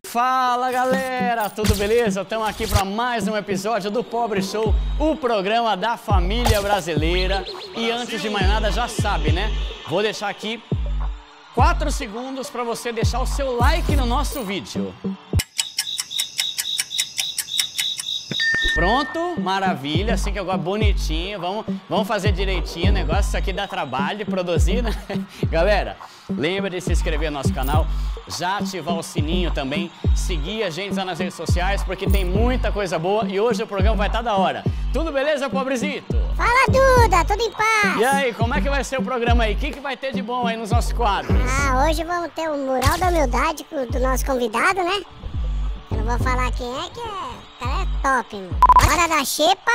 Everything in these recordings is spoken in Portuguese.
Fala galera, tudo beleza? Estamos aqui para mais um episódio do Pobre Show, o programa da família brasileira. E antes de mais nada, já sabe, né? Vou deixar aqui 4 segundos para você deixar o seu like no nosso vídeo. Pronto, maravilha, assim que agora bonitinho, vamos fazer direitinho o negócio, isso aqui dá trabalho de produzir, né? Galera, lembra de se inscrever no nosso canal, já ativar o sininho também, seguir a gente lá nas redes sociais, porque tem muita coisa boa e hoje o programa vai estar da hora. Tudo beleza, pobrezito? Fala, Duda, tudo em paz? E aí, como é que vai ser o programa aí? O que vai ter de bom aí nos nossos quadros? Hoje vamos ter o Mural da Humildade do nosso convidado, né? Eu não vou falar quem é, que o cara é top, mano. Hora da xepa.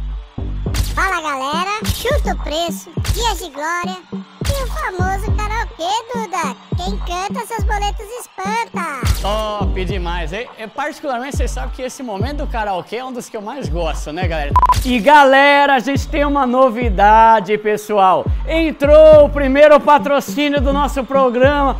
Fala, galera. Chuta o preço. Dias de glória. E o famoso karaokê, Duda. Quem canta, seus boletos espanta. Top demais. Particularmente, vocês sabem que esse momento do karaokê é um dos que eu mais gosto, né, galera? E, galera, a gente tem uma novidade, pessoal. Entrou o primeiro patrocínio do nosso programa.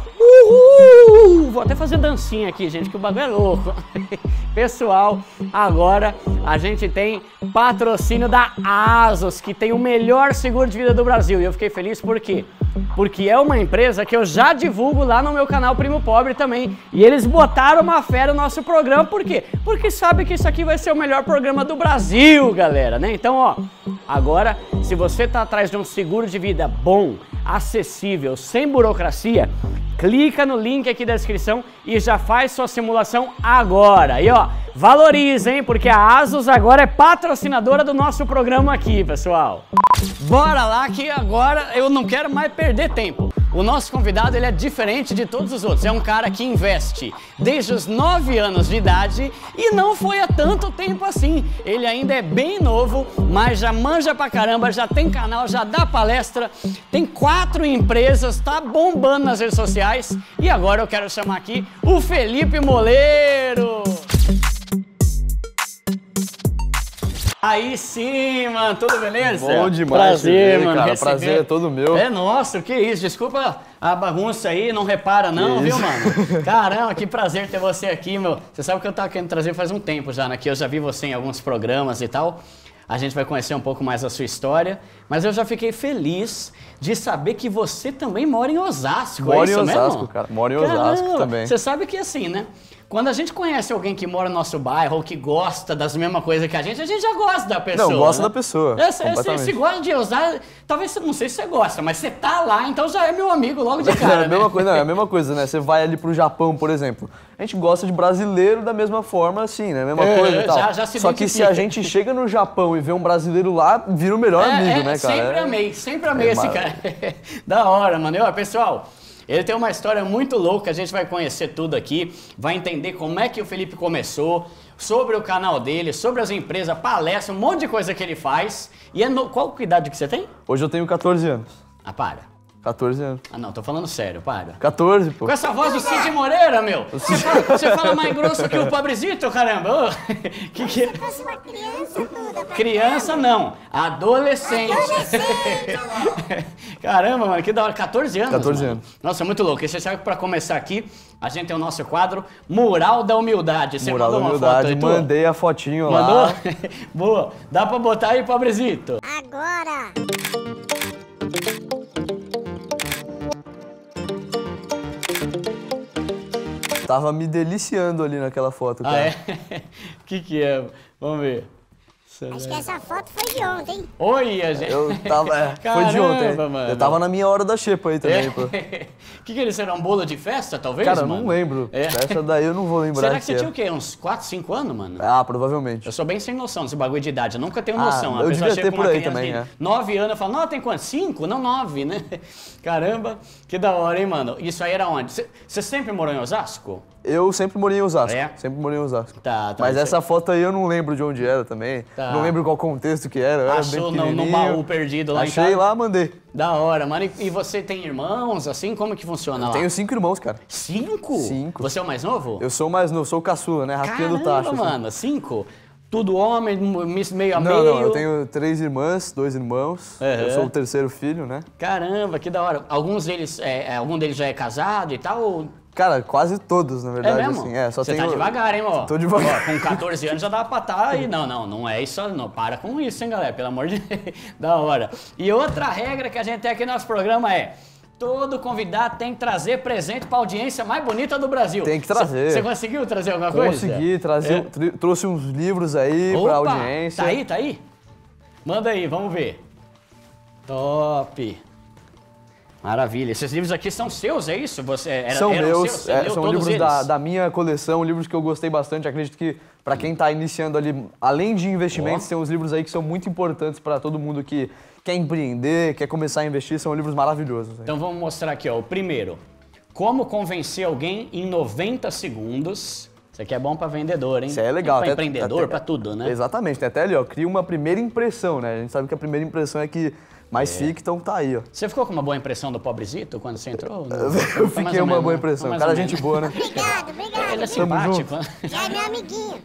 Uhul! Vou até fazer dancinha aqui, gente, que o bagulho é louco. Pessoal, agora a gente tem patrocínio da ASUS, que tem o melhor seguro de vida do Brasil. E eu fiquei feliz por quê? Porque é uma empresa que eu já divulgo lá no meu canal Primo Pobre também. E eles botaram uma fé no nosso programa, por quê? Porque sabe que isso aqui vai ser o melhor programa do Brasil, galera, né? Então, ó, agora, se você tá atrás de um seguro de vida bom, acessível, sem burocracia, clica no link aqui da descrição e já faz sua simulação agora. E ó, valoriza, hein? Porque a ASUS agora é patrocinadora do nosso programa aqui, pessoal. Bora lá que agora eu não quero mais perder tempo. O nosso convidado, ele é diferente de todos os outros. É um cara que investe desde os 9 anos de idade e não foi há tanto tempo assim. Ele ainda é bem novo, mas já manja pra caramba, já tem canal, já dá palestra, tem 4 empresas, tá bombando nas redes sociais. E agora eu quero chamar aqui o Felipe Moleiro. Aí sim, mano, tudo beleza? Bom demais. Prazer, mano, cara, receber. prazer é todo meu. É nosso, que isso, desculpa a bagunça aí, não repara não, viu, mano? Caramba, que prazer ter você aqui, meu. Você sabe que eu tava querendo trazer faz um tempo já, né? Que eu já vi você em alguns programas e tal. A gente vai conhecer um pouco mais a sua história, mas eu já fiquei feliz de saber que você também mora em Osasco, Moro é isso em Osasco, mesmo? cara. Moro em Osasco Caramba, também. Você sabe que assim, né? Quando a gente conhece alguém que mora no nosso bairro ou que gosta das mesmas coisas que a gente já gosta da pessoa. Não, gosta né? da pessoa. Você gosta de usar, talvez, não sei se você gosta, mas você tá lá, então já é meu amigo logo de cara. É a mesma coisa, não, é a mesma coisa, né? Você vai ali pro Japão, por exemplo. A gente gosta de brasileiro da mesma forma, assim, né? Mesma coisa e tal. Já se Só que se a gente chega no Japão e vê um brasileiro lá, vira o melhor amigo, né, cara? Sempre amei esse cara. Da hora, mano. E, ó, pessoal, ele tem uma história muito louca, a gente vai conhecer tudo aqui, vai entender como é que o Felipe começou, sobre o canal dele, sobre as empresas, palestra, um monte de coisa que ele faz. E qual idade que você tem? Hoje eu tenho 14 anos. Ah, para. 14 anos. Ah, não, tô falando sério, para. 14, pô. Com essa voz do Cid Moreira, meu. Você fala mais grosso que o pobrezito, caramba. Que... Se fosse uma criança, Duda. Criança não, adolescente. Caramba, mano, que da hora. 14 anos, 14 mano. anos. Nossa, muito louco. E você sabe que pra começar aqui, a gente tem o nosso quadro Mural da Humildade. Você Mural da mandou uma Humildade, foto aí, mandei a fotinho Mandou? lá. Boa. Dá pra botar aí, pobrezito? Agora. Tava me deliciando ali naquela foto, cara. Ah, é? Que é? Vamos ver. Acho que essa foto foi de ontem. Olha, gente. Eu tava... foi de Caramba, ontem. mano. Eu tava na minha hora da xepa aí também, pô. Que eles eram? Um bolo de festa, talvez, Cara, eu mano? não lembro. É. Essa daí eu não vou lembrar. Será que você tinha o quê? Uns 4, 5 anos, mano? Ah, provavelmente. Eu sou bem sem noção desse bagulho de idade, eu nunca tenho noção. eu A pessoa devia chega ter com uma por aí criança também, de é. 9 anos, eu falo, não, tem quanto? 5? Não, 9, né? Caramba, que da hora, hein, mano? Isso aí era onde? Você sempre morou em Osasco? Eu sempre morei em Osasco. É? Sempre morei em Osasco. Tá, Mas isso essa foto aí eu não lembro de onde era também. Tá. Não lembro qual contexto que era. Eu era Achou bem no pequenininho. baú perdido lá em casa? Achei lá, mandei. Da hora, mano. E você tem irmãos, assim? Como que funciona lá? Tenho 5 irmãos, cara. 5? 5. Você é o mais novo? Eu sou o mais novo, sou o caçula, né? Rafinha do Caramba, tacho. assim. mano, 5? Tudo homem, meio a Não, meio? não, eu tenho 3 irmãs, 2 irmãos. Uhum. Eu sou o terceiro filho, né? Caramba, que da hora. Algum deles já é casado e tal? Ou Cara, quase todos, na verdade. É mesmo? Assim. Só Você tenho... tá devagar, hein, ó? Tô devagar. Ó, com 14 anos já dá pra estar aí. Não é isso, não. Para com isso, hein, galera? Pelo amor de Deus. Da hora. E outra regra que a gente tem aqui no nosso programa é: todo convidado tem que trazer presente pra audiência mais bonita do Brasil. Tem que trazer. Você conseguiu trazer alguma coisa? Consegui, trouxe uns livros aí pra audiência. Tá aí? Manda aí, vamos ver. Top. Maravilha. Esses livros aqui são seus, é isso? São meus, são livros eles? da minha coleção, livros que eu gostei bastante. Acredito que para quem está iniciando ali, além de investimentos, tem uns livros aí que são muito importantes para todo mundo que quer empreender, quer começar a investir, são livros maravilhosos. Então vamos mostrar aqui, ó, o primeiro. Como convencer alguém em 90 segundos. Isso aqui é bom para vendedor, hein? Isso é legal. Para empreendedor, para tudo, né? Exatamente, tem até ali, ó, cria uma primeira impressão, né? A gente sabe que a primeira impressão é que mais fica, então tá aí, ó. Você ficou com uma boa impressão do pobrezito quando você entrou? Eu fiquei uma boa impressão. Cara, gente boa, né? Obrigado. Ele é simpático. Já é meu amiguinho.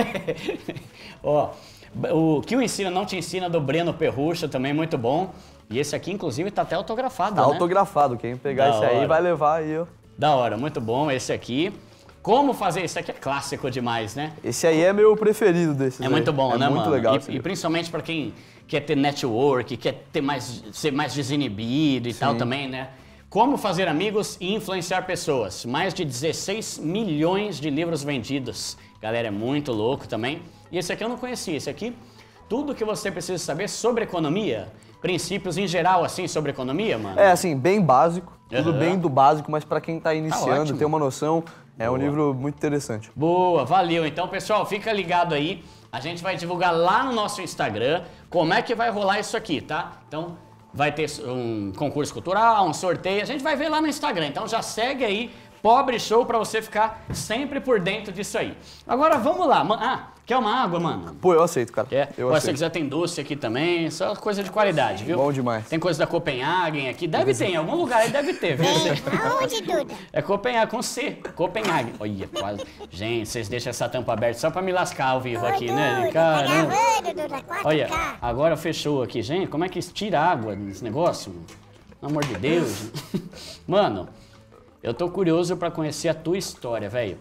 Ó, o Que o Ensino Não Te Ensina, do Breno Perrucha, também muito bom. E esse aqui, inclusive, tá até autografado, Tá né? autografado. Quem pegar esse aí vai levar aí, ó. Da hora, muito bom esse aqui. Como fazer? Esse aqui é clássico demais, né? Esse aí é meu preferido desses. É muito bom, né, mano? Muito legal. E principalmente pra quem quer ter network, quer ter ser mais desinibido e tal também, né? Como fazer amigos e influenciar pessoas. Mais de 16 milhões de livros vendidos. Galera, é muito louco também. E esse aqui eu não conhecia. Esse aqui, tudo que você precisa saber sobre economia. Princípios em geral, assim, sobre economia, mano. É, assim, bem básico. Tudo bem do básico, mas pra quem tá iniciando, ótimo. ter uma noção, é um livro muito interessante. Boa, valeu. Então, pessoal, fica ligado aí. A gente vai divulgar lá no nosso Instagram como é que vai rolar isso aqui, tá? Então, vai ter um concurso cultural, um sorteio. A gente vai ver lá no Instagram. Então, já segue aí, Pobre Show, pra você ficar sempre por dentro disso aí. Agora, vamos lá. Quer uma água, mano? Pô, eu aceito, cara. Quer? Eu Se aceito. você quiser, tem doce aqui também. Só coisa de qualidade, viu? Bom demais. Tem coisa da Copenhagen aqui. Deve ter, em algum lugar aí deve ter, viu? Aonde, Duda? É Copenhagen, com C. Copenhagen. Olha, quase. Gente, vocês deixam essa tampa aberta só pra me lascar ao vivo aqui, né? Duda, Caramba. tá gravando, Duda, 4K. Olha, agora fechou aqui. Gente, como é que tira água desse negócio? Pelo amor de Deus. Mano, eu tô curioso pra conhecer a tua história, velho.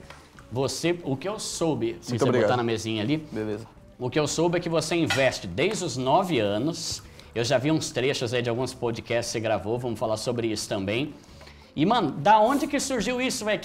O que eu soube, se Muito você obrigado. botar na mesinha ali, Beleza. o que eu soube é que você investe desde os 9 anos. Eu já vi uns trechos aí de alguns podcasts que você gravou, vamos falar sobre isso também. E, mano, da onde que surgiu isso, velho?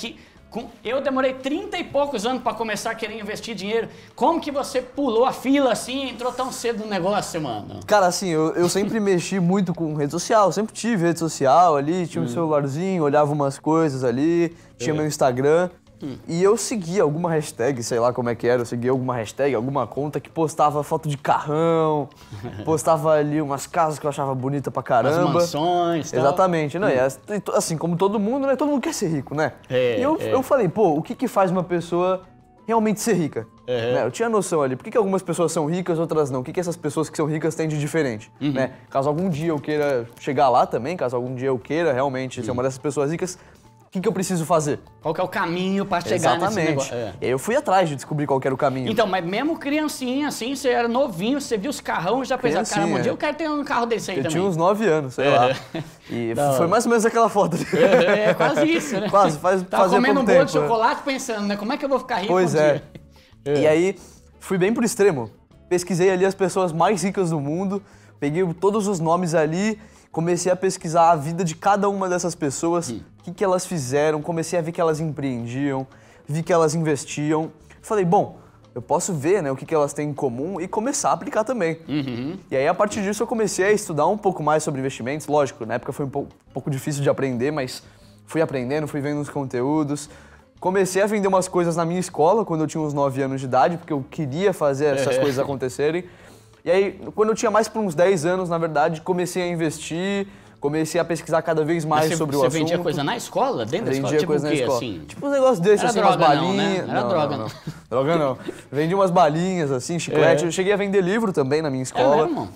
Eu demorei 30 e poucos anos pra começar a querer investir dinheiro. Como que você pulou a fila assim e entrou tão cedo no negócio, mano? Cara, assim, eu sempre mexi muito com rede social, sempre tive rede social ali, tinha um celularzinho, olhava umas coisas ali, tinha meu Instagram. E eu seguia alguma hashtag, sei lá como é que era, eu seguia alguma hashtag, alguma conta que postava foto de carrão, postava ali umas casas que eu achava bonita pra caramba. As mansões, tal. Exatamente, né? E assim, como todo mundo, né? Todo mundo quer ser rico, né? E eu falei, pô, o que faz uma pessoa realmente ser rica? Né? Eu tinha noção ali, por que algumas pessoas são ricas, outras não? O que essas pessoas que são ricas têm de diferente? Né? Caso algum dia eu queira chegar lá também, caso algum dia eu queira realmente ser uma dessas pessoas ricas, o que eu preciso fazer? Qual que é o caminho pra chegar nesse negócio? E aí eu fui atrás de descobrir qual que era o caminho. Então, mas mesmo criancinha, assim, você era novinho, você viu os carrão e já pensava, cara, um dia eu quero ter um carro desse aí Eu também. tinha uns 9 anos, sei lá. E foi mais ou menos aquela foto. É quase isso, né? Quase, Tava fazia comendo um pouco bolo de tempo, chocolate pensando, né? Como é que eu vou ficar rico Pois um é. dia? E aí, fui bem pro extremo. Pesquisei ali as pessoas mais ricas do mundo, peguei todos os nomes ali, comecei a pesquisar a vida de cada uma dessas pessoas, o que elas fizeram, comecei a ver que elas empreendiam, vi que elas investiam. Falei, bom, eu posso ver, né, o que elas têm em comum e começar a aplicar também. E aí, a partir disso, eu comecei a estudar um pouco mais sobre investimentos. Lógico, na época foi um pouco difícil de aprender, mas fui aprendendo, fui vendo os conteúdos. Comecei a vender umas coisas na minha escola, quando eu tinha uns 9 anos de idade, porque eu queria fazer essas coisas acontecerem. E aí, quando eu tinha mais para uns 10 anos, na verdade, comecei a investir, comecei a pesquisar cada vez mais sobre o assunto. Você vendia coisa na escola? Dentro da escola? Vendia Tipo coisa o na quê, escola. assim? Tipo uns negócios desses, Era assim, droga umas não, né? balinhas. Era droga não. Droga não. Vendia umas balinhas, assim, chiclete. Eu cheguei a vender livro também na minha escola. mesmo?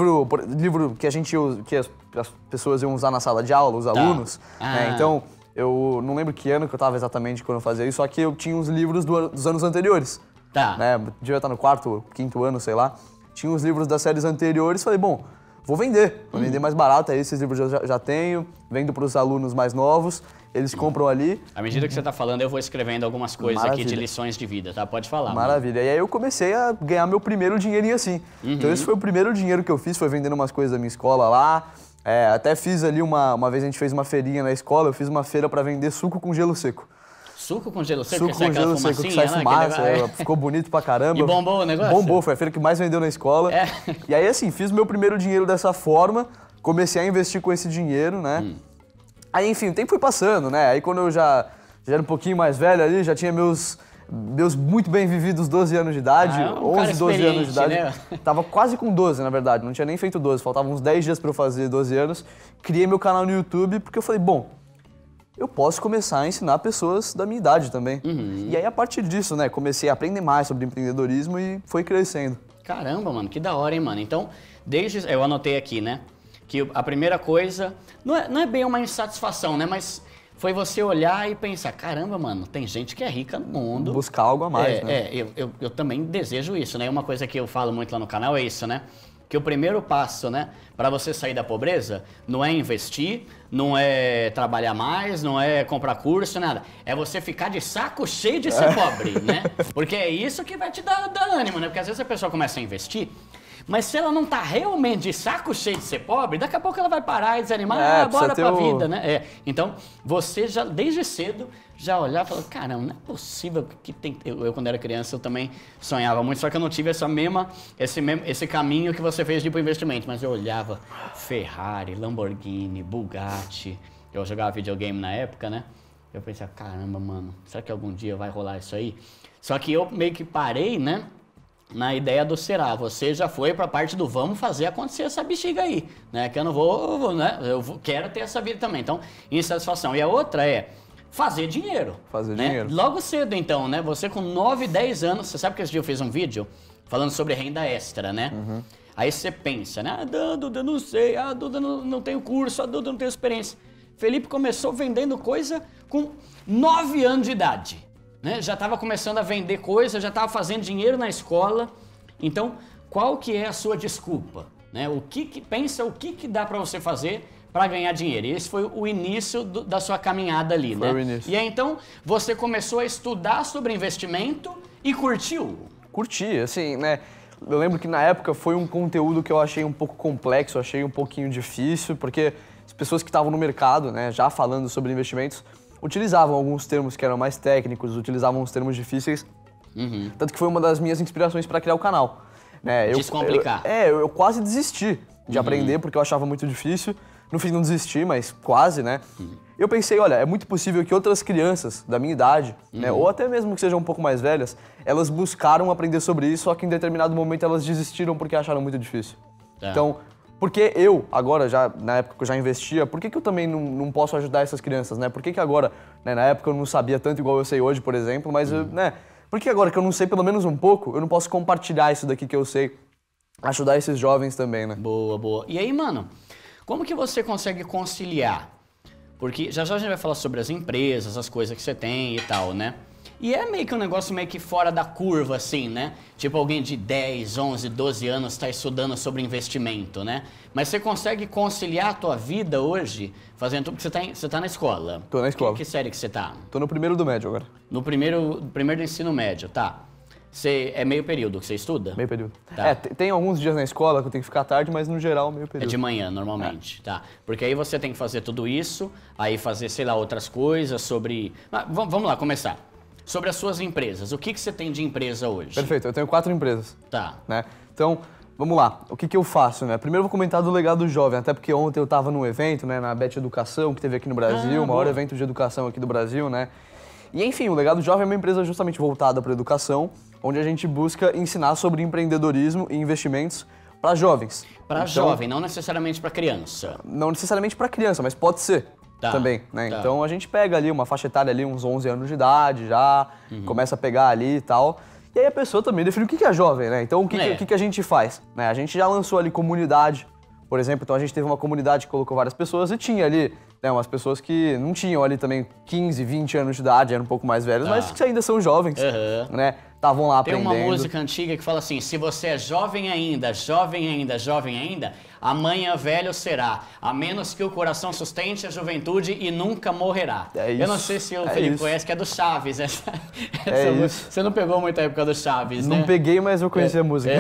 Livro que a gente usa, que as pessoas iam usar na sala de aula, os alunos. Né? Então, eu não lembro que ano que eu tava exatamente quando eu fazia isso, só que eu tinha os livros dos anos anteriores. Tá. Né? Devia estar no 4º, 5º ano, sei lá. Tinha os livros das séries anteriores, falei, bom, vou vender mais barato, aí esses livros eu já tenho, vendo para os alunos mais novos, eles compram ali. À medida que você tá falando, eu vou escrevendo algumas coisas aqui de lições de vida, tá? Pode falar. Maravilha. Mano. E aí eu comecei a ganhar meu primeiro dinheirinho assim. Então esse foi o primeiro dinheiro que eu fiz, foi vendendo umas coisas da minha escola lá. Até fiz ali uma vez a gente fez uma feirinha na escola, eu fiz uma feira para vender suco com gelo seco. Suco com gelo seco? Suco com gelo seco, que sai fumaça, ficou bonito pra caramba. E bombou o negócio? Bombou, foi a feira que mais vendeu na escola. E aí assim, fiz meu primeiro dinheiro dessa forma, comecei a investir com esse dinheiro, né? Aí, enfim, o tempo foi passando, né? Aí quando eu já era um pouquinho mais velho ali, já tinha meus muito bem vividos 12 anos de idade, 11, 12 anos de idade. Né? Tava quase com 12, na verdade, não tinha nem feito 12, faltavam uns 10 dias pra eu fazer 12 anos. Criei meu canal no YouTube porque eu falei, bom, eu posso começar a ensinar pessoas da minha idade também. E aí, a partir disso, né, comecei a aprender mais sobre empreendedorismo e foi crescendo. Caramba, mano, que da hora, hein, mano? Então, eu anotei aqui, né, que a primeira coisa, não é bem uma insatisfação, né, mas foi você olhar e pensar, caramba, mano, tem gente que é rica no mundo. Buscar algo a mais, né? Eu também desejo isso, né? Uma coisa que eu falo muito lá no canal é isso, né? Que o primeiro passo, né, para você sair da pobreza, não é investir, não é trabalhar mais, não é comprar curso, nada. É você ficar de saco cheio de ser pobre, né? Porque é isso que vai te dar ânimo, né? Porque às vezes a pessoa começa a investir, mas se ela não tá realmente de saco cheio de ser pobre, daqui a pouco ela vai parar e desanimar, bora pra vida, né? Então, você já, desde cedo, já olhar e falar, caramba, não é possível que tem... Eu, quando era criança, eu também sonhava muito, só que eu não tive esse caminho que você fez de ir pro investimento, mas eu olhava Ferrari, Lamborghini, Bugatti, eu jogava videogame na época, né? Eu pensava, caramba, mano, será que algum dia vai rolar isso aí? Só que eu meio que parei, né? Na ideia do será, você já foi pra parte do vamos fazer acontecer essa bexiga aí, né? Que eu não vou, né? Quero ter essa vida também. Então, insatisfação. E a outra é fazer dinheiro. Fazer né? dinheiro. Logo cedo, então, né? Você com 9, 10 anos, você sabe que esse dia eu fiz um vídeo falando sobre renda extra, né? Aí você pensa, né? Duda, não sei, Duda não tem curso, Duda não tem experiência. Felipe começou vendendo coisa com 9 anos de idade. Né? Já estava começando a vender coisa, já estava fazendo dinheiro na escola. Então, qual que é a sua desculpa? Né? O que dá para você fazer para ganhar dinheiro? E esse foi o início da sua caminhada ali, foi né? O início. E aí, então, você começou a estudar sobre investimento e curtiu? Curti, assim, né? Eu lembro que na época foi um conteúdo que eu achei um pouco complexo, achei um pouquinho difícil, porque as pessoas que estavam no mercado, né, já falando sobre investimentos, utilizavam alguns termos que eram mais técnicos, utilizavam uns termos difíceis. Tanto que foi uma das minhas inspirações para criar o canal. Né? Descomplicar. Eu quase desisti de aprender, porque eu achava muito difícil. No fim, não desisti, mas quase, né? Eu pensei, olha, é muito possível que outras crianças da minha idade, né, ou até mesmo que sejam um pouco mais velhas, elas buscaram aprender sobre isso, só que em determinado momento elas desistiram porque acharam muito difícil. Então, porque eu, agora, já na época que eu já investia, por que eu também não posso ajudar essas crianças, né? Por que agora, né, na época eu não sabia tanto igual eu sei hoje, por exemplo, mas, né, por que agora que eu não sei pelo menos um pouco, eu não posso compartilhar isso daqui que eu sei, ajudar esses jovens também, né? Boa, boa. E aí, mano, como que você consegue conciliar? Porque já a gente vai falar sobre as empresas, as coisas que você tem e tal, né? E é meio que um negócio meio que fora da curva, assim, né? Tipo, alguém de 10, 11, 12 anos está estudando sobre investimento, né? Mas você consegue conciliar a tua vida hoje fazendo... Porque você tá na escola. Tô na escola. Que série que você tá? Tô no primeiro do médio agora. No primeiro do ensino médio, tá. É meio período que você estuda? Meio período. Tá. Tem alguns dias na escola que eu tenho que ficar tarde, mas no geral meio período. É de manhã, normalmente, tá. Porque aí você tem que fazer tudo isso, aí fazer, sei lá, outras coisas sobre... Mas, vamos lá, começar. Sobre as suas empresas, o que você tem de empresa hoje? Perfeito, eu tenho 4 empresas. Tá. Né? Então, vamos lá. O que eu faço, né? Primeiro eu vou comentar do Legado Jovem, até porque ontem eu estava num evento, né, na Bet Educação, que teve aqui no Brasil, o maior evento de educação aqui do Brasil, né? E enfim, o Legado Jovem é uma empresa justamente voltada para a educação, onde a gente busca ensinar sobre empreendedorismo e investimentos para jovens. Para jovem, não necessariamente para criança. Não necessariamente para criança, mas pode ser. Tá, também, né? Tá. Então a gente pega ali uma faixa etária ali, uns 11 anos de idade já, começa a pegar ali e tal. E aí a pessoa também define o que é jovem, né? Então o que a gente faz? Né? A gente já lançou ali comunidade, por exemplo, então a gente teve uma comunidade que colocou várias pessoas e tinha ali, né, umas pessoas que não tinham ali também 15, 20 anos de idade, eram um pouco mais velhos, mas que ainda são jovens, né? Estavam lá aprendendo. Tem uma música antiga que fala assim, se você é jovem ainda, jovem ainda, jovem ainda, amanhã velho será, a menos que o coração sustente a juventude e nunca morrerá. É isso. Eu não sei se o Felipe conhece, que é do Chaves. Essa isso. Você não pegou muita época do Chaves, né? Não peguei, mas eu conheci a música.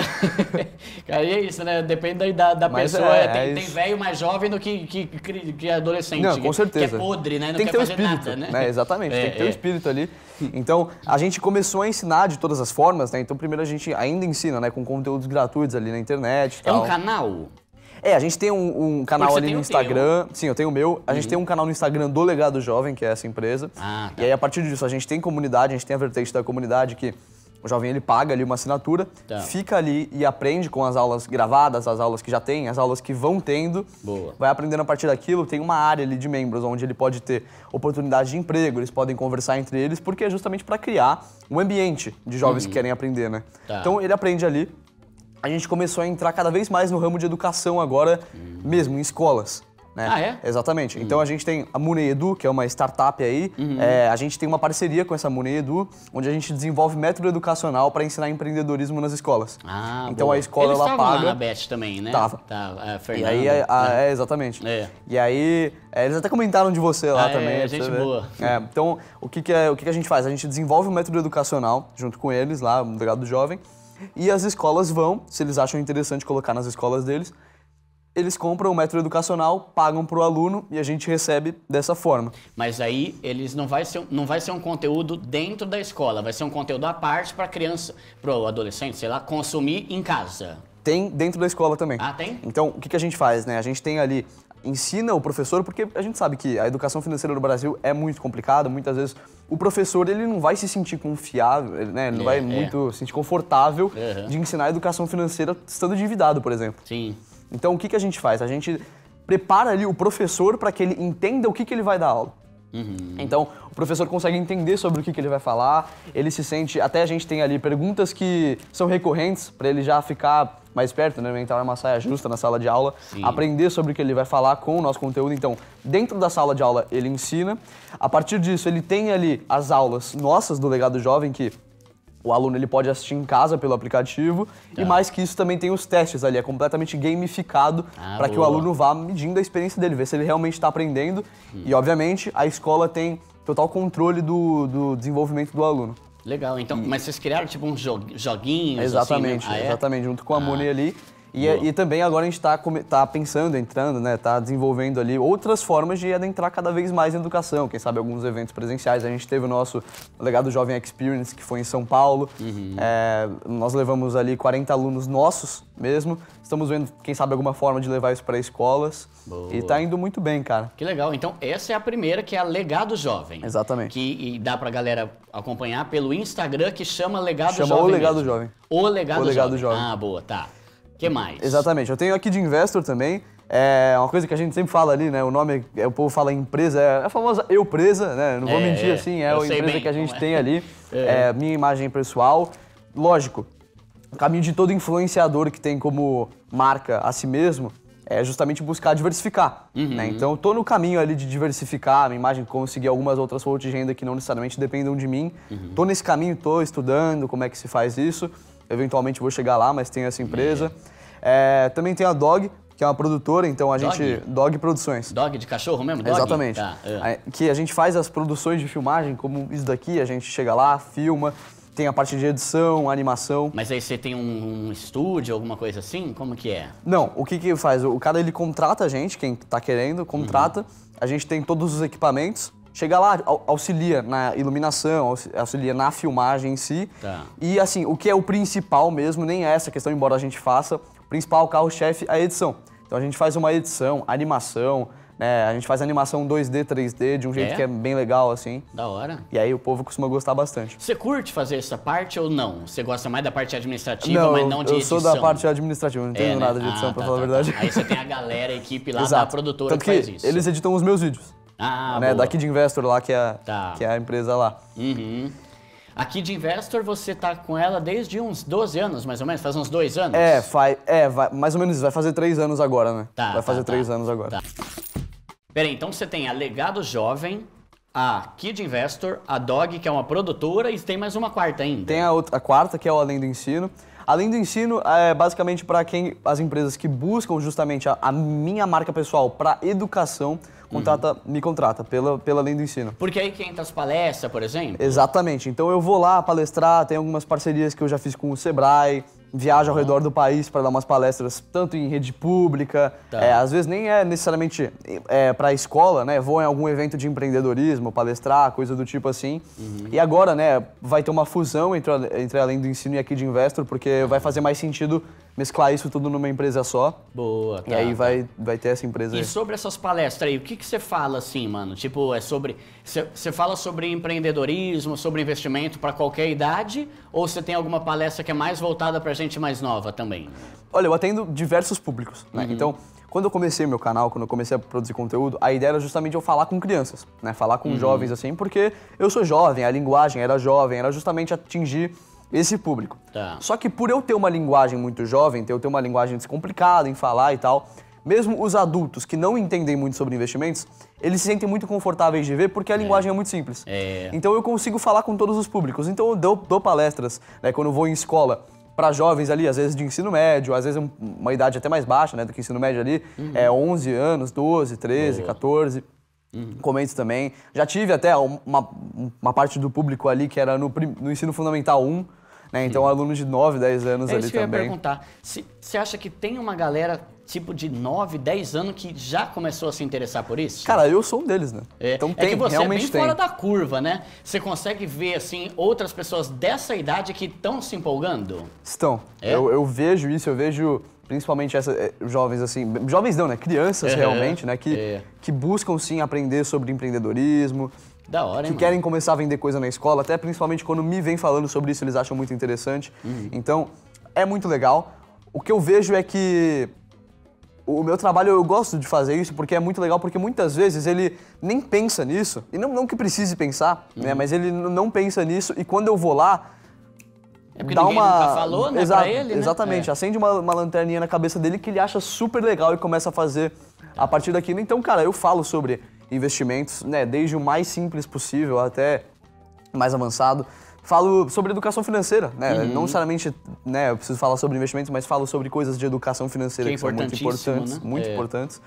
Aí é isso, né? Depende da idade da Mas pessoa. é Tem velho mais jovem do que é adolescente. Não, com certeza. Que é podre, né? Não tem quer que ter o fazer espírito, nada, né? Exatamente, tem que ter o espírito ali. Então, a gente começou a ensinar de todas as formas, né? Então, primeiro a gente ainda ensina, né? Com conteúdos gratuitos ali na internet e tal. É um canal? A gente tem um canal ali no Instagram. Sim, eu tenho o meu. A gente tem um canal no Instagram do Legado Jovem, que é essa empresa. Ah, tá. E aí, a partir disso, a gente tem comunidade, a gente tem a vertente da comunidade que o jovem ele paga ali uma assinatura, fica ali e aprende com as aulas gravadas, as aulas que já tem, as aulas que vão tendo. Boa. Vai aprendendo a partir daquilo. Tem uma área ali de membros onde ele pode ter oportunidade de emprego, eles podem conversar entre eles, porque é justamente para criar um ambiente de jovens que querem aprender, né? Então ele aprende ali. A gente começou a entrar cada vez mais no ramo de educação agora, mesmo em escolas. Né? Ah, é? Exatamente. Então a gente tem a Money Edu, que é uma startup aí. A gente tem uma parceria com essa Money Edu, onde a gente desenvolve método educacional para ensinar empreendedorismo nas escolas. Ah, então boa. a escola ela paga. Lá na Bet também, né? Tava. Fernanda. E aí, exatamente. E aí, eles até comentaram de você lá também. Gente boa. Então, o que a gente faz? A gente desenvolve um método educacional junto com eles lá, no Legado Jovem. E as escolas vão, se eles acham interessante colocar nas escolas deles, eles compram o método educacional, pagam para o aluno e a gente recebe dessa forma. Mas aí eles não vai ser um conteúdo dentro da escola, vai ser um conteúdo à parte para criança, para o adolescente, sei lá, consumir em casa. Tem dentro da escola também. Ah, tem? Então, o que a gente faz, né? A gente tem ali, ensina o professor, porque a gente sabe que a educação financeira no Brasil é muito complicada, muitas vezes o professor ele não vai se sentir confiável, né? Ele não vai muito se sentir confortável de ensinar a educação financeira estando endividado, por exemplo. Sim. Então, o que a gente faz? A gente prepara ali o professor para que ele entenda o que ele vai dar aula. Então, o professor consegue entender sobre o que ele vai falar, ele se sente... Até a gente tem ali perguntas que são recorrentes para ele já ficar mais perto, né? Entrar numa saia justa na sala de aula, aprender sobre o que ele vai falar com o nosso conteúdo. Então, dentro da sala de aula, ele ensina. A partir disso, ele tem ali as aulas nossas do Legado Jovem, que o aluno ele pode assistir em casa pelo aplicativo e mais que isso também tem os testes ali, é completamente gamificado para que o aluno vá medindo a experiência dele, ver se ele realmente está aprendendo e obviamente a escola tem total controle do desenvolvimento do aluno. Legal, então, mas vocês criaram tipo uns joguinhos exatamente, assim, né? Exatamente, junto com a Money ali. E também agora a gente tá pensando, entrando, né, tá desenvolvendo ali outras formas de adentrar cada vez mais em educação, quem sabe alguns eventos presenciais. A gente teve o nosso Legado Jovem Experience, que foi em São Paulo. Nós levamos ali 40 alunos nossos mesmo. Estamos vendo, quem sabe, alguma forma de levar isso para escolas. Boa. E tá indo muito bem, cara. Que legal. Então, essa é a primeira, que é a Legado Jovem. Exatamente. Que dá pra galera acompanhar pelo Instagram, que chama Legado Jovem. Chama o Legado Jovem. O Legado Jovem. Ah, boa, tá. O que mais? Exatamente. Eu tenho aqui de Investor também. É uma coisa que a gente sempre fala ali, né? O nome, o povo fala empresa, é a famosa eu presa, né? Não vou mentir assim, é a empresa que a gente tem ali. É minha imagem pessoal. Lógico, o caminho de todo influenciador que tem como marca a si mesmo é justamente buscar diversificar. Né? Então, eu tô no caminho ali de diversificar a minha imagem, conseguir algumas outras fontes de renda que não necessariamente dependam de mim. Tô nesse caminho, tô estudando como é que se faz isso. Eventualmente vou chegar lá, mas tem essa empresa. Também tem a Dog, que é uma produtora, então a gente... Dog Produções. Dog de cachorro mesmo? Dog? Exatamente. Tá. Que a gente faz as produções de filmagem, como isso daqui, a gente chega lá, filma, tem a parte de edição, animação. Mas aí você tem um estúdio, alguma coisa assim? Como que é? Não, o que faz? O cara, ele contrata a gente, quem tá querendo, contrata, a gente tem todos os equipamentos, chega lá, auxilia na iluminação, auxilia na filmagem em si. Tá. E assim, o que é o principal mesmo, nem é essa questão, embora a gente faça, o principal carro-chefe é a edição. Então a gente faz uma edição, animação, né? A gente faz animação 2D, 3D, de um jeito que é bem legal, assim. Da hora. E aí o povo costuma gostar bastante. Você curte fazer essa parte ou não? Você gosta mais da parte administrativa, mas não de edição? Eu sou da parte administrativa, não entendo nada de edição, pra falar a verdade. Aí você tem a galera, a equipe lá da produtora que faz isso. Eles editam os meus vídeos. Né? Daqui de Investor lá, que é a empresa lá. Aqui de Investor, você tá com ela desde uns 12 anos, mais ou menos? Faz uns 2 anos? Mais ou menos isso. Vai fazer 3 anos agora, né? Vai fazer 3 anos agora. Peraí, então você tem a Legado Jovem, a Kid Investor, a Dog, que é uma produtora, e tem mais uma quarta ainda. Tem a quarta, que é o Além do Ensino. Além do ensino, é basicamente para as empresas que buscam justamente a minha marca pessoal para educação, me contrata pela Além do Ensino. Porque aí que entra as palestras, por exemplo? Exatamente. Então eu vou lá palestrar, tem algumas parcerias que eu já fiz com o Sebrae, viajo ao redor do país para dar umas palestras, tanto em rede pública, às vezes nem é necessariamente para a escola, né? Vou em algum evento de empreendedorismo, palestrar, coisa do tipo assim. E agora, né, vai ter uma fusão entre Além do Ensino e aqui de Investor, porque vai fazer mais sentido mesclar isso tudo numa empresa só. Boa, E aí vai ter essa empresa aí. E sobre essas palestras aí, o que você fala assim, mano? Tipo, é sobre... Você fala sobre empreendedorismo, sobre investimento para qualquer idade? Ou você tem alguma palestra que é mais voltada pra gente mais nova também? Olha, eu atendo diversos públicos, né? Então, quando eu comecei meu canal, quando eu comecei a produzir conteúdo, a ideia era justamente eu falar com crianças, né? Falar com jovens, assim, porque eu sou jovem, a linguagem era jovem, era justamente atingir esse público. Tá. Só que por eu ter uma linguagem muito jovem, eu ter uma linguagem descomplicada em falar e tal, mesmo os adultos que não entendem muito sobre investimentos, eles se sentem muito confortáveis de ver porque a linguagem é muito simples. Então eu consigo falar com todos os públicos. Então eu dou palestras, né, quando eu vou em escola, para jovens ali, às vezes de ensino médio, às vezes uma idade até mais baixa, né, do que ensino médio ali, 11 anos, 12, 13, 14... Comento também. Já tive até uma parte do público ali que era no ensino fundamental 1, né? Então alunos de 9, 10 anos ali também. É isso que eu ia perguntar. Você acha que tem uma galera tipo de 9, 10 anos que já começou a se interessar por isso? Cara, eu sou um deles, né? Então tem, que você realmente é bem fora da curva, né? Você consegue ver, assim, outras pessoas dessa idade que estão se empolgando? Estão. Eu vejo isso, eu vejo principalmente jovens assim, jovens não, né? Crianças realmente, né? Que buscam sim aprender sobre empreendedorismo. Da hora, hein, que querem começar a vender coisa na escola, até principalmente quando me vem falando sobre isso, eles acham muito interessante. Então, é muito legal. O que eu vejo é que o meu trabalho, eu gosto de fazer isso porque é muito legal, porque muitas vezes ele nem pensa nisso, e não que precise pensar, né? Mas ele não pensa nisso, e quando eu vou lá, é porque ninguém nunca falou, né, pra ele, né? Exatamente, acende uma lanterninha na cabeça dele que ele acha super legal e começa a fazer a partir daquilo. Então, cara, eu falo sobre investimentos, né, desde o mais simples possível até mais avançado. Falo sobre educação financeira, né, não necessariamente, né, eu preciso falar sobre investimentos, mas falo sobre coisas de educação financeira que são muito importantes, né? Muito importantes.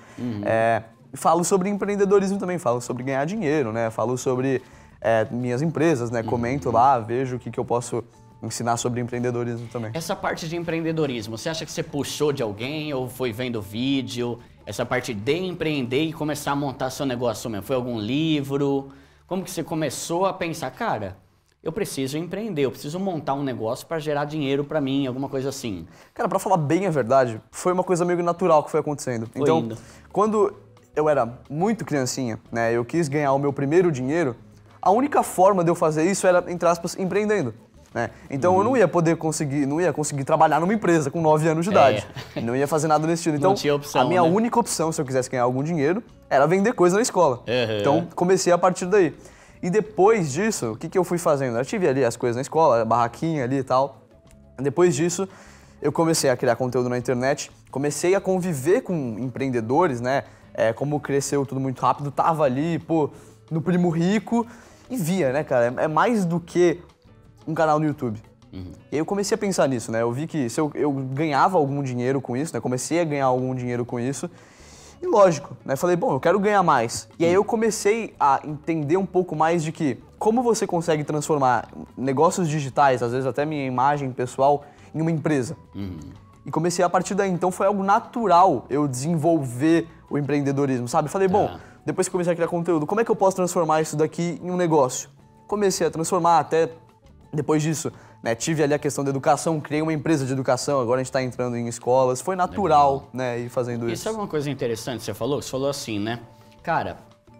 Falo sobre empreendedorismo também, falo sobre ganhar dinheiro, né, falo sobre minhas empresas, né, comento lá, vejo o que eu posso ensinar sobre empreendedorismo também. Essa parte de empreendedorismo, você acha que você puxou de alguém ou foi vendo vídeo? Essa parte de empreender e começar a montar seu negócio mesmo? Foi algum livro? Como que você começou a pensar, cara, eu preciso empreender, eu preciso montar um negócio para gerar dinheiro para mim, alguma coisa assim? Cara, para falar bem a verdade, foi uma coisa meio natural que foi acontecendo. Então, quando eu era muito criancinha, né, eu quis ganhar o meu primeiro dinheiro, a única forma de eu fazer isso era, entre aspas, empreendendo. Né? Então eu não ia conseguir trabalhar numa empresa com 9 anos de idade. Não ia fazer nada nesse estilo. Então, não tinha opção, a minha única opção, se eu quisesse ganhar algum dinheiro, era vender coisa na escola. Então comecei a partir daí. E depois disso, o que eu fui fazendo? Eu tive ali as coisas na escola, a barraquinha ali e tal. Depois disso, eu comecei a criar conteúdo na internet, comecei a conviver com empreendedores, né? Como cresceu tudo muito rápido, tava ali, pô, no Primo Rico e via, né, cara? É mais do que um canal no YouTube. E aí eu comecei a pensar nisso, né? Eu vi que se eu ganhava algum dinheiro com isso, né? Comecei a ganhar algum dinheiro com isso. E lógico, né? Falei, bom, eu quero ganhar mais. E aí eu comecei a entender um pouco mais de que como você consegue transformar negócios digitais, às vezes até minha imagem pessoal, em uma empresa. E comecei a partir daí. Então foi algo natural eu desenvolver o empreendedorismo, sabe? Falei, bom, depois que comecei a criar conteúdo, como é que eu posso transformar isso daqui em um negócio? Comecei a transformar até... Depois disso, né, tive ali a questão da educação, criei uma empresa de educação, agora a gente está entrando em escolas. Foi natural, né, ir fazendo isso. Isso é uma coisa interessante que você falou? Você falou assim, né? Cara,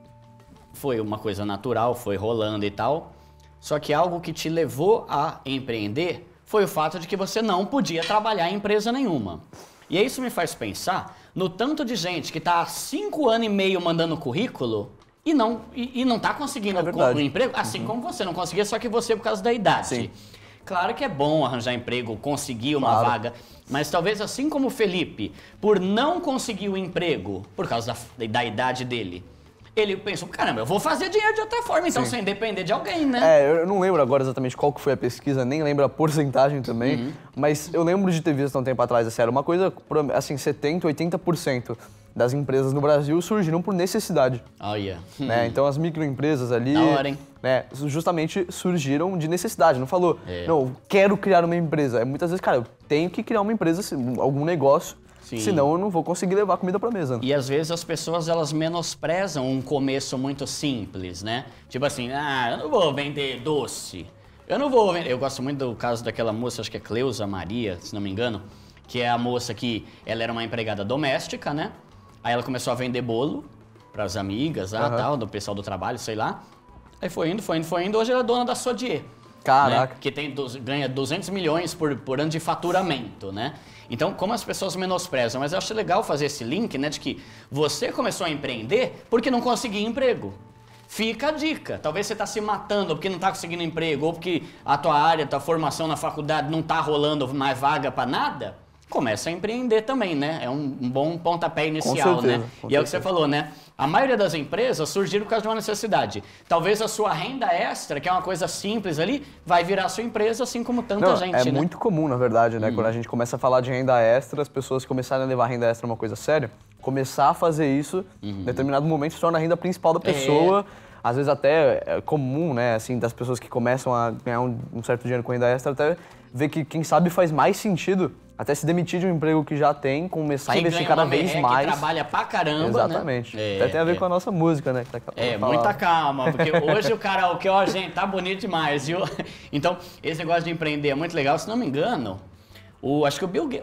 foi uma coisa natural, foi rolando e tal, só que algo que te levou a empreender foi o fato de que você não podia trabalhar em empresa nenhuma. E aí isso me faz pensar no tanto de gente que está há 5 anos e meio mandando currículo e não tá conseguindo um emprego, assim como você não conseguia, só que você por causa da idade. Sim. Claro que é bom arranjar emprego, conseguir uma vaga, mas talvez assim como o Felipe, por não conseguir o emprego, por causa da idade dele, ele pensou, caramba, eu vou fazer dinheiro de outra forma, então sem depender de alguém, né? Eu não lembro agora exatamente qual que foi a pesquisa, nem lembro a porcentagem também, mas eu lembro de ter visto há um tempo atrás, assim, era uma coisa, assim, 70%, 80% das empresas no Brasil surgiram por necessidade. Olha. Né? Então as microempresas ali, Da hora, hein? né, justamente surgiram de necessidade. Não falou, não, eu quero criar uma empresa. É muitas vezes, cara, eu tenho que criar uma empresa, algum negócio, senão eu não vou conseguir levar comida pra mesa. Né? E às vezes as pessoas, elas menosprezam um começo muito simples, né? Tipo assim, eu não vou vender doce. Eu não vou vender... Eu gosto muito do caso daquela moça, acho que é Cleusa Maria, se não me engano, que é a moça que, ela era uma empregada doméstica, né? Aí ela começou a vender bolo pras amigas, tal, do pessoal do trabalho, sei lá. Aí foi indo. Hoje ela é dona da Sodier. Caraca. Né? Que ganha 200 milhões por ano de faturamento, né? Então, como as pessoas menosprezam, mas eu acho legal fazer esse link, né? De que você começou a empreender porque não conseguia emprego. Fica a dica. Talvez você tá se matando porque não tá conseguindo emprego, ou porque a tua área, tua formação na faculdade não tá rolando mais vaga pra nada. Começa a empreender também, né? É um bom pontapé inicial, né? E é o que você falou, né? A maioria das empresas surgiram por causa de uma necessidade. Talvez a sua renda extra, que é uma coisa simples ali, vai virar a sua empresa, assim como tanta gente, né? É muito comum, na verdade, né? Quando a gente começa a falar de renda extra, as pessoas começarem a levar a renda extra uma coisa séria, começar a fazer isso, em determinado momento, se torna a renda principal da pessoa. Às vezes até é comum, né, assim, das pessoas que começam a ganhar um certo dinheiro com renda extra, até ver que, quem sabe, faz mais sentido até se demitir de um emprego que já tem, começar a investir cada vez mais. Que trabalha pra caramba, exatamente. Né? Até tem a ver com a nossa música, né? Muita calma, porque hoje o karaokê, ó, gente, tá bonito demais, viu? Então, esse negócio de empreender é muito legal. Se não me engano, acho que o Bill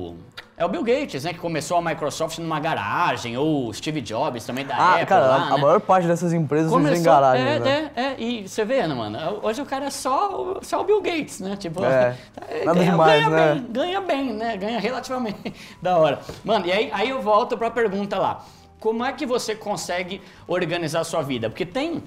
Gates, né, que começou a Microsoft numa garagem, ou o Steve Jobs também da Apple cara, lá, a maior parte dessas empresas começou em garagem, né? E você vê, né, mano, hoje o cara é só o Bill Gates, né, tipo, nada demais, né? Ganha bem, né, ganha relativamente da hora. Mano, e aí eu volto pra pergunta lá, como é que você consegue organizar a sua vida? Porque tem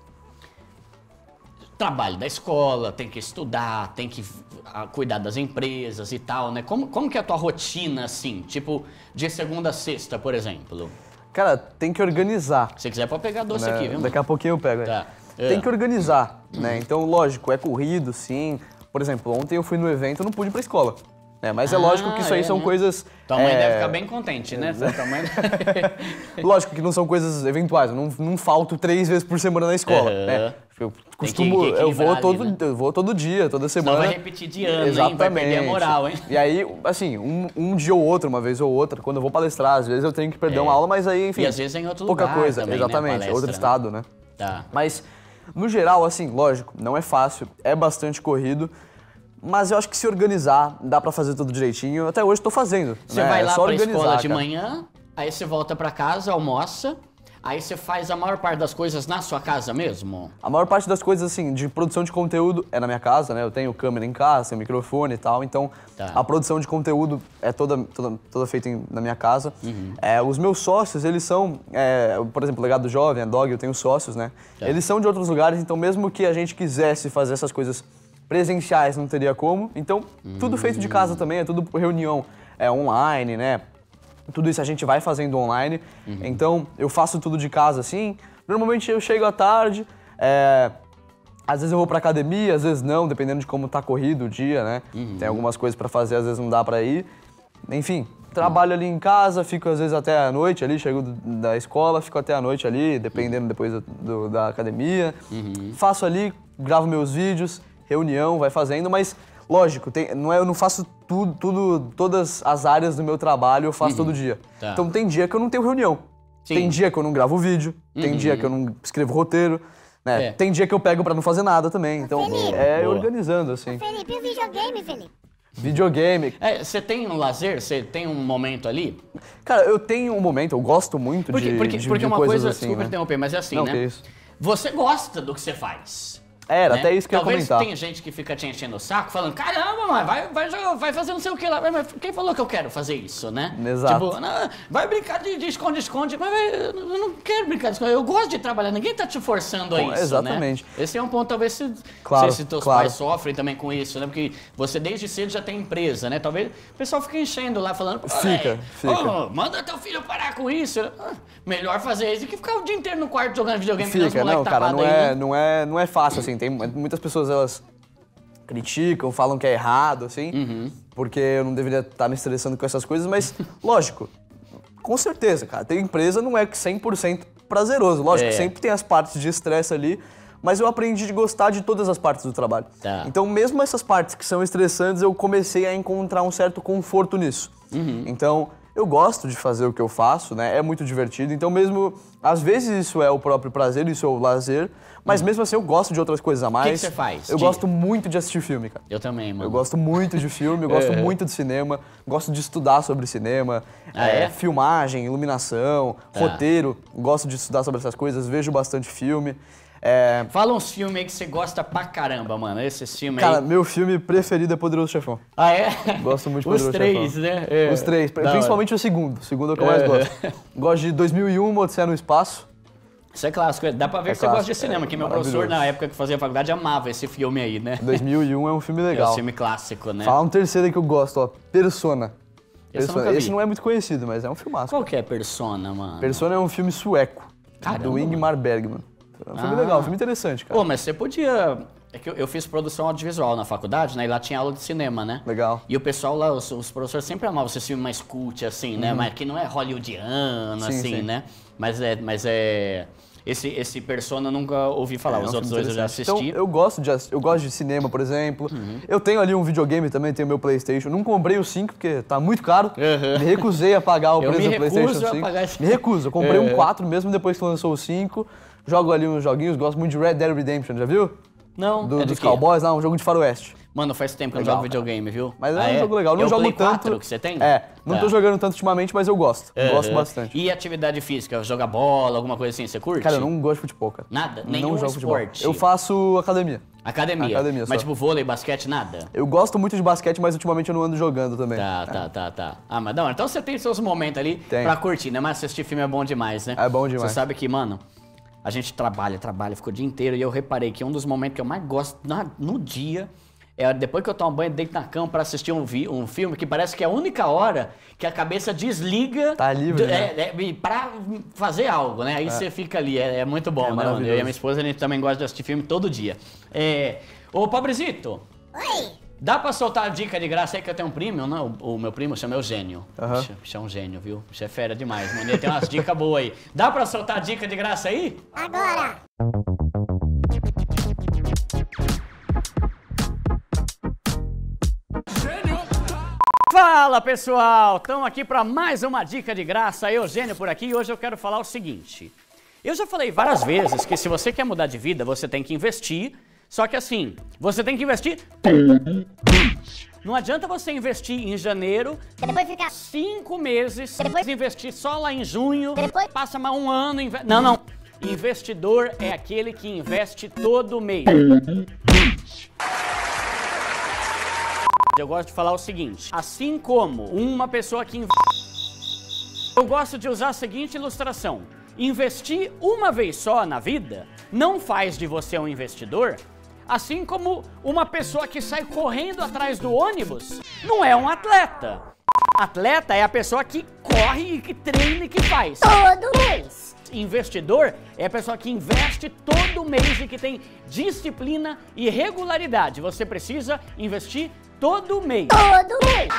trabalho da escola, tem que estudar, tem que cuidar das empresas e tal, né? Como que é a tua rotina, assim? Tipo, de segunda a sexta, por exemplo? Cara, tem que organizar. Se quiser, pode pegar doce aqui, viu? Daqui a pouquinho eu pego. Tá. Tem que organizar, né? Então, lógico, é corrido, sim. Por exemplo, ontem eu fui no evento e não pude ir pra escola. Mas é lógico que isso aí são coisas... Tua mãe deve ficar bem contente, né? Tua mãe... Lógico que não são coisas eventuais. Eu não falto 3 vezes por semana na escola, né? Eu costumo... Eu vou todo dia, toda semana. Senão vai repetir de ano, hein? Vai perder a moral, hein? E aí, assim, um dia ou outro, uma vez ou outra, quando eu vou palestrar, às vezes eu tenho que perder uma aula, mas aí, enfim... E às vezes é em outro lugar pouca coisa, também, exatamente. Né? Outro estado, né? Tá. Mas, no geral, assim, lógico, não é fácil, é bastante corrido. Mas eu acho que se organizar, dá pra fazer tudo direitinho. Até hoje tô fazendo. Você vai lá pra escola de manhã, aí você volta pra casa, almoça, aí você faz a maior parte das coisas na sua casa mesmo? A maior parte das coisas, assim, de produção de conteúdo é na minha casa, né? Eu tenho câmera em casa, tenho microfone e tal, então a produção de conteúdo é toda feita na minha casa. Os meus sócios, eles são, por exemplo, o Legado Jovem, a Dog, eu tenho sócios, né? Eles são de outros lugares, então mesmo que a gente quisesse fazer essas coisas presenciais não teria como, então tudo feito de casa também, é tudo por reunião online, né? Tudo isso a gente vai fazendo online, então eu faço tudo de casa assim. Normalmente eu chego à tarde, às vezes eu vou pra academia, às vezes não, dependendo de como tá corrido o dia, né? Tem algumas coisas pra fazer, às vezes não dá pra ir. Enfim, trabalho ali em casa, fico às vezes até a noite ali, chego da escola, fico até a noite ali, dependendo depois da academia. Faço ali, gravo meus vídeos, reunião, vai fazendo, mas lógico, eu não faço todas as áreas do meu trabalho eu faço todo dia. Tá. Então tem dia que eu não tenho reunião, tem dia que eu não gravo vídeo, tem dia que eu não escrevo roteiro, né? Tem dia que eu pego pra não fazer nada também, então organizando assim. Felipe, e o videogame, Felipe? Videogame. Você tem um lazer? Você tem um momento ali? Cara, eu tenho um momento, eu gosto muito de porque uma coisas coisa, assim, desculpa né? interromper, mas é assim, Não, né? que isso. Você gosta do que você faz. Era, né? até isso que eu ia Talvez comentar. tem gente que fica te enchendo o saco, falando, caramba, mano, vai fazer não sei o que lá. Mas quem falou que eu quero fazer isso, né? Exato. Tipo, não, vai brincar de esconde-esconde, mas eu não quero brincar de esconde. Eu gosto de trabalhar, ninguém tá te forçando a isso, exatamente. né? Esse é um ponto, talvez, Claro, se teus claro. pais sofrem também com isso, né? Porque você desde cedo já tem empresa, né? Talvez o pessoal fique enchendo lá, falando, Fica. "Ô, manda teu filho parar com isso. Melhor fazer isso do que ficar o dia inteiro no quarto jogando videogame que nem os Fica, moleques não, cara, tapados aí, né? não é fácil, assim, tem muitas pessoas, elas criticam, falam que é errado, assim, porque eu não deveria estar me estressando com essas coisas, mas, lógico, com certeza, cara, ter empresa não é 100% prazeroso, lógico, sempre tem as partes de estresse ali, mas eu aprendi a gostar de todas as partes do trabalho. Tá. Então, mesmo essas partes que são estressantes, eu comecei a encontrar um certo conforto nisso. Então, eu gosto de fazer o que eu faço, né? É muito divertido. Então, mesmo, às vezes isso é o próprio prazer, isso é o lazer, mas mesmo assim eu gosto de outras coisas a mais. O que você faz? Eu gosto muito de assistir filme, cara. Eu também, mano. Eu gosto muito de filme, eu gosto muito de cinema, gosto de estudar sobre cinema, filmagem, iluminação, roteiro, gosto de estudar sobre essas coisas, vejo bastante filme. Fala uns filmes aí que você gosta pra caramba, mano. Esses filmes Cara, aí. meu filme preferido é Poderoso Chefão. Ah, é? Gosto muito de Os Poderoso três, Chefão. né? É. Os três, Da hora. principalmente o segundo. O segundo é o que eu mais gosto. Gosto de 2001, Odisseia no Espaço. Isso é clássico. Dá pra ver que você clássico, gosta de cinema, que meu maravilhoso. professor, na época que fazia faculdade, amava esse filme aí, né? 2001 é um filme É legal. um filme clássico, né? Falar um terceiro aí que eu gosto, ó, Persona. Esse eu nunca vi. Esse não é muito conhecido, mas é um filmaço. Qual que é Persona, mano? Persona é um filme sueco, Caramba, do Ingmar Bergman. É um filme legal, um filme interessante, cara. Pô, mas você podia... É que eu fiz produção audiovisual na faculdade, né? E lá tinha aula de cinema, né? Legal. E o pessoal lá, os professores sempre amavam esse filme mais cult, assim, né? Mas que não é hollywoodiano, Sim, assim, sim. né? Mas é... Esse Persona eu nunca ouvi falar, É um os outros filme dois eu já interessante. assisti. Então, eu gosto de cinema, por exemplo. Eu tenho ali um videogame também, tenho meu PlayStation. Não comprei o 5 porque tá muito caro. Me recusei a pagar o Eu preço me do PlayStation recuso a 5. pagar esse- Me recuso. Eu comprei um 4 mesmo depois que lançou o 5. Jogo ali uns joguinhos, gosto muito de Red Dead Redemption, já viu? Não, é Dos do quê? Cowboys lá, um jogo de faroeste. Mano, faz tempo que eu não Legal, jogo videogame, viu? Mas é Ah, um jogo legal. Eu não o jogo Play tanto. 4 que você tem? Não Tá. tô jogando tanto ultimamente, mas eu gosto. Gosto bastante. E atividade física? Jogar bola, alguma coisa assim, você curte? Cara, eu não gosto de futebol, cara. Nada? Não Nenhum jogo futebol. esporte? Eu faço academia. Academia? Academia só. Mas tipo vôlei, basquete, nada? Eu gosto muito de basquete, mas ultimamente eu não ando jogando também. Tá. Ah, mas não, então você tem seus momentos ali Tem. pra curtir, né? Mas assistir filme é bom demais, né? É bom demais. Você sabe que, mano, a gente trabalha, ficou o dia inteiro e eu reparei que um dos momentos que eu mais gosto no dia é depois que eu tomo banho, deito na cama pra assistir um filme que parece que é a única hora que a cabeça desliga Tá livre, né? pra fazer algo, né? Aí você fica ali, é muito bom, né, mano? Eu e maravilhoso. a minha esposa, a gente também gosta de assistir filme todo dia. Ô, Pobrezito, Oi! dá pra soltar a dica de graça aí que eu tenho um primo, não? O meu primo chama Eugênio. Aham. Bicho é um gênio, viu? Bicho é fera demais, mano. Ele tem umas dicas boas aí. Dá pra soltar a dica de graça aí? Agora! Fala, pessoal! Estamos aqui para mais uma dica de graça. Eugênio por aqui e hoje eu quero falar o seguinte. Eu já falei várias vezes que se você quer mudar de vida, você tem que investir. Só que assim, você tem que investir não adianta você investir em janeiro, Depois fica... 5 meses, Depois- investir só lá em junho, Depois- passa mais um ano... Não. Investidor é aquele que investe todo mês. Eu gosto de falar o seguinte, assim como uma pessoa que eu gosto de usar a seguinte ilustração. Investir uma vez só na vida não faz de você um investidor, assim como uma pessoa que sai correndo atrás do ônibus não é um atleta. Atleta é a pessoa que corre e que treina e que faz. Todo mês! Investidor é a pessoa que investe todo mês e que tem disciplina e regularidade. Você precisa investir todo mês. Todo mês!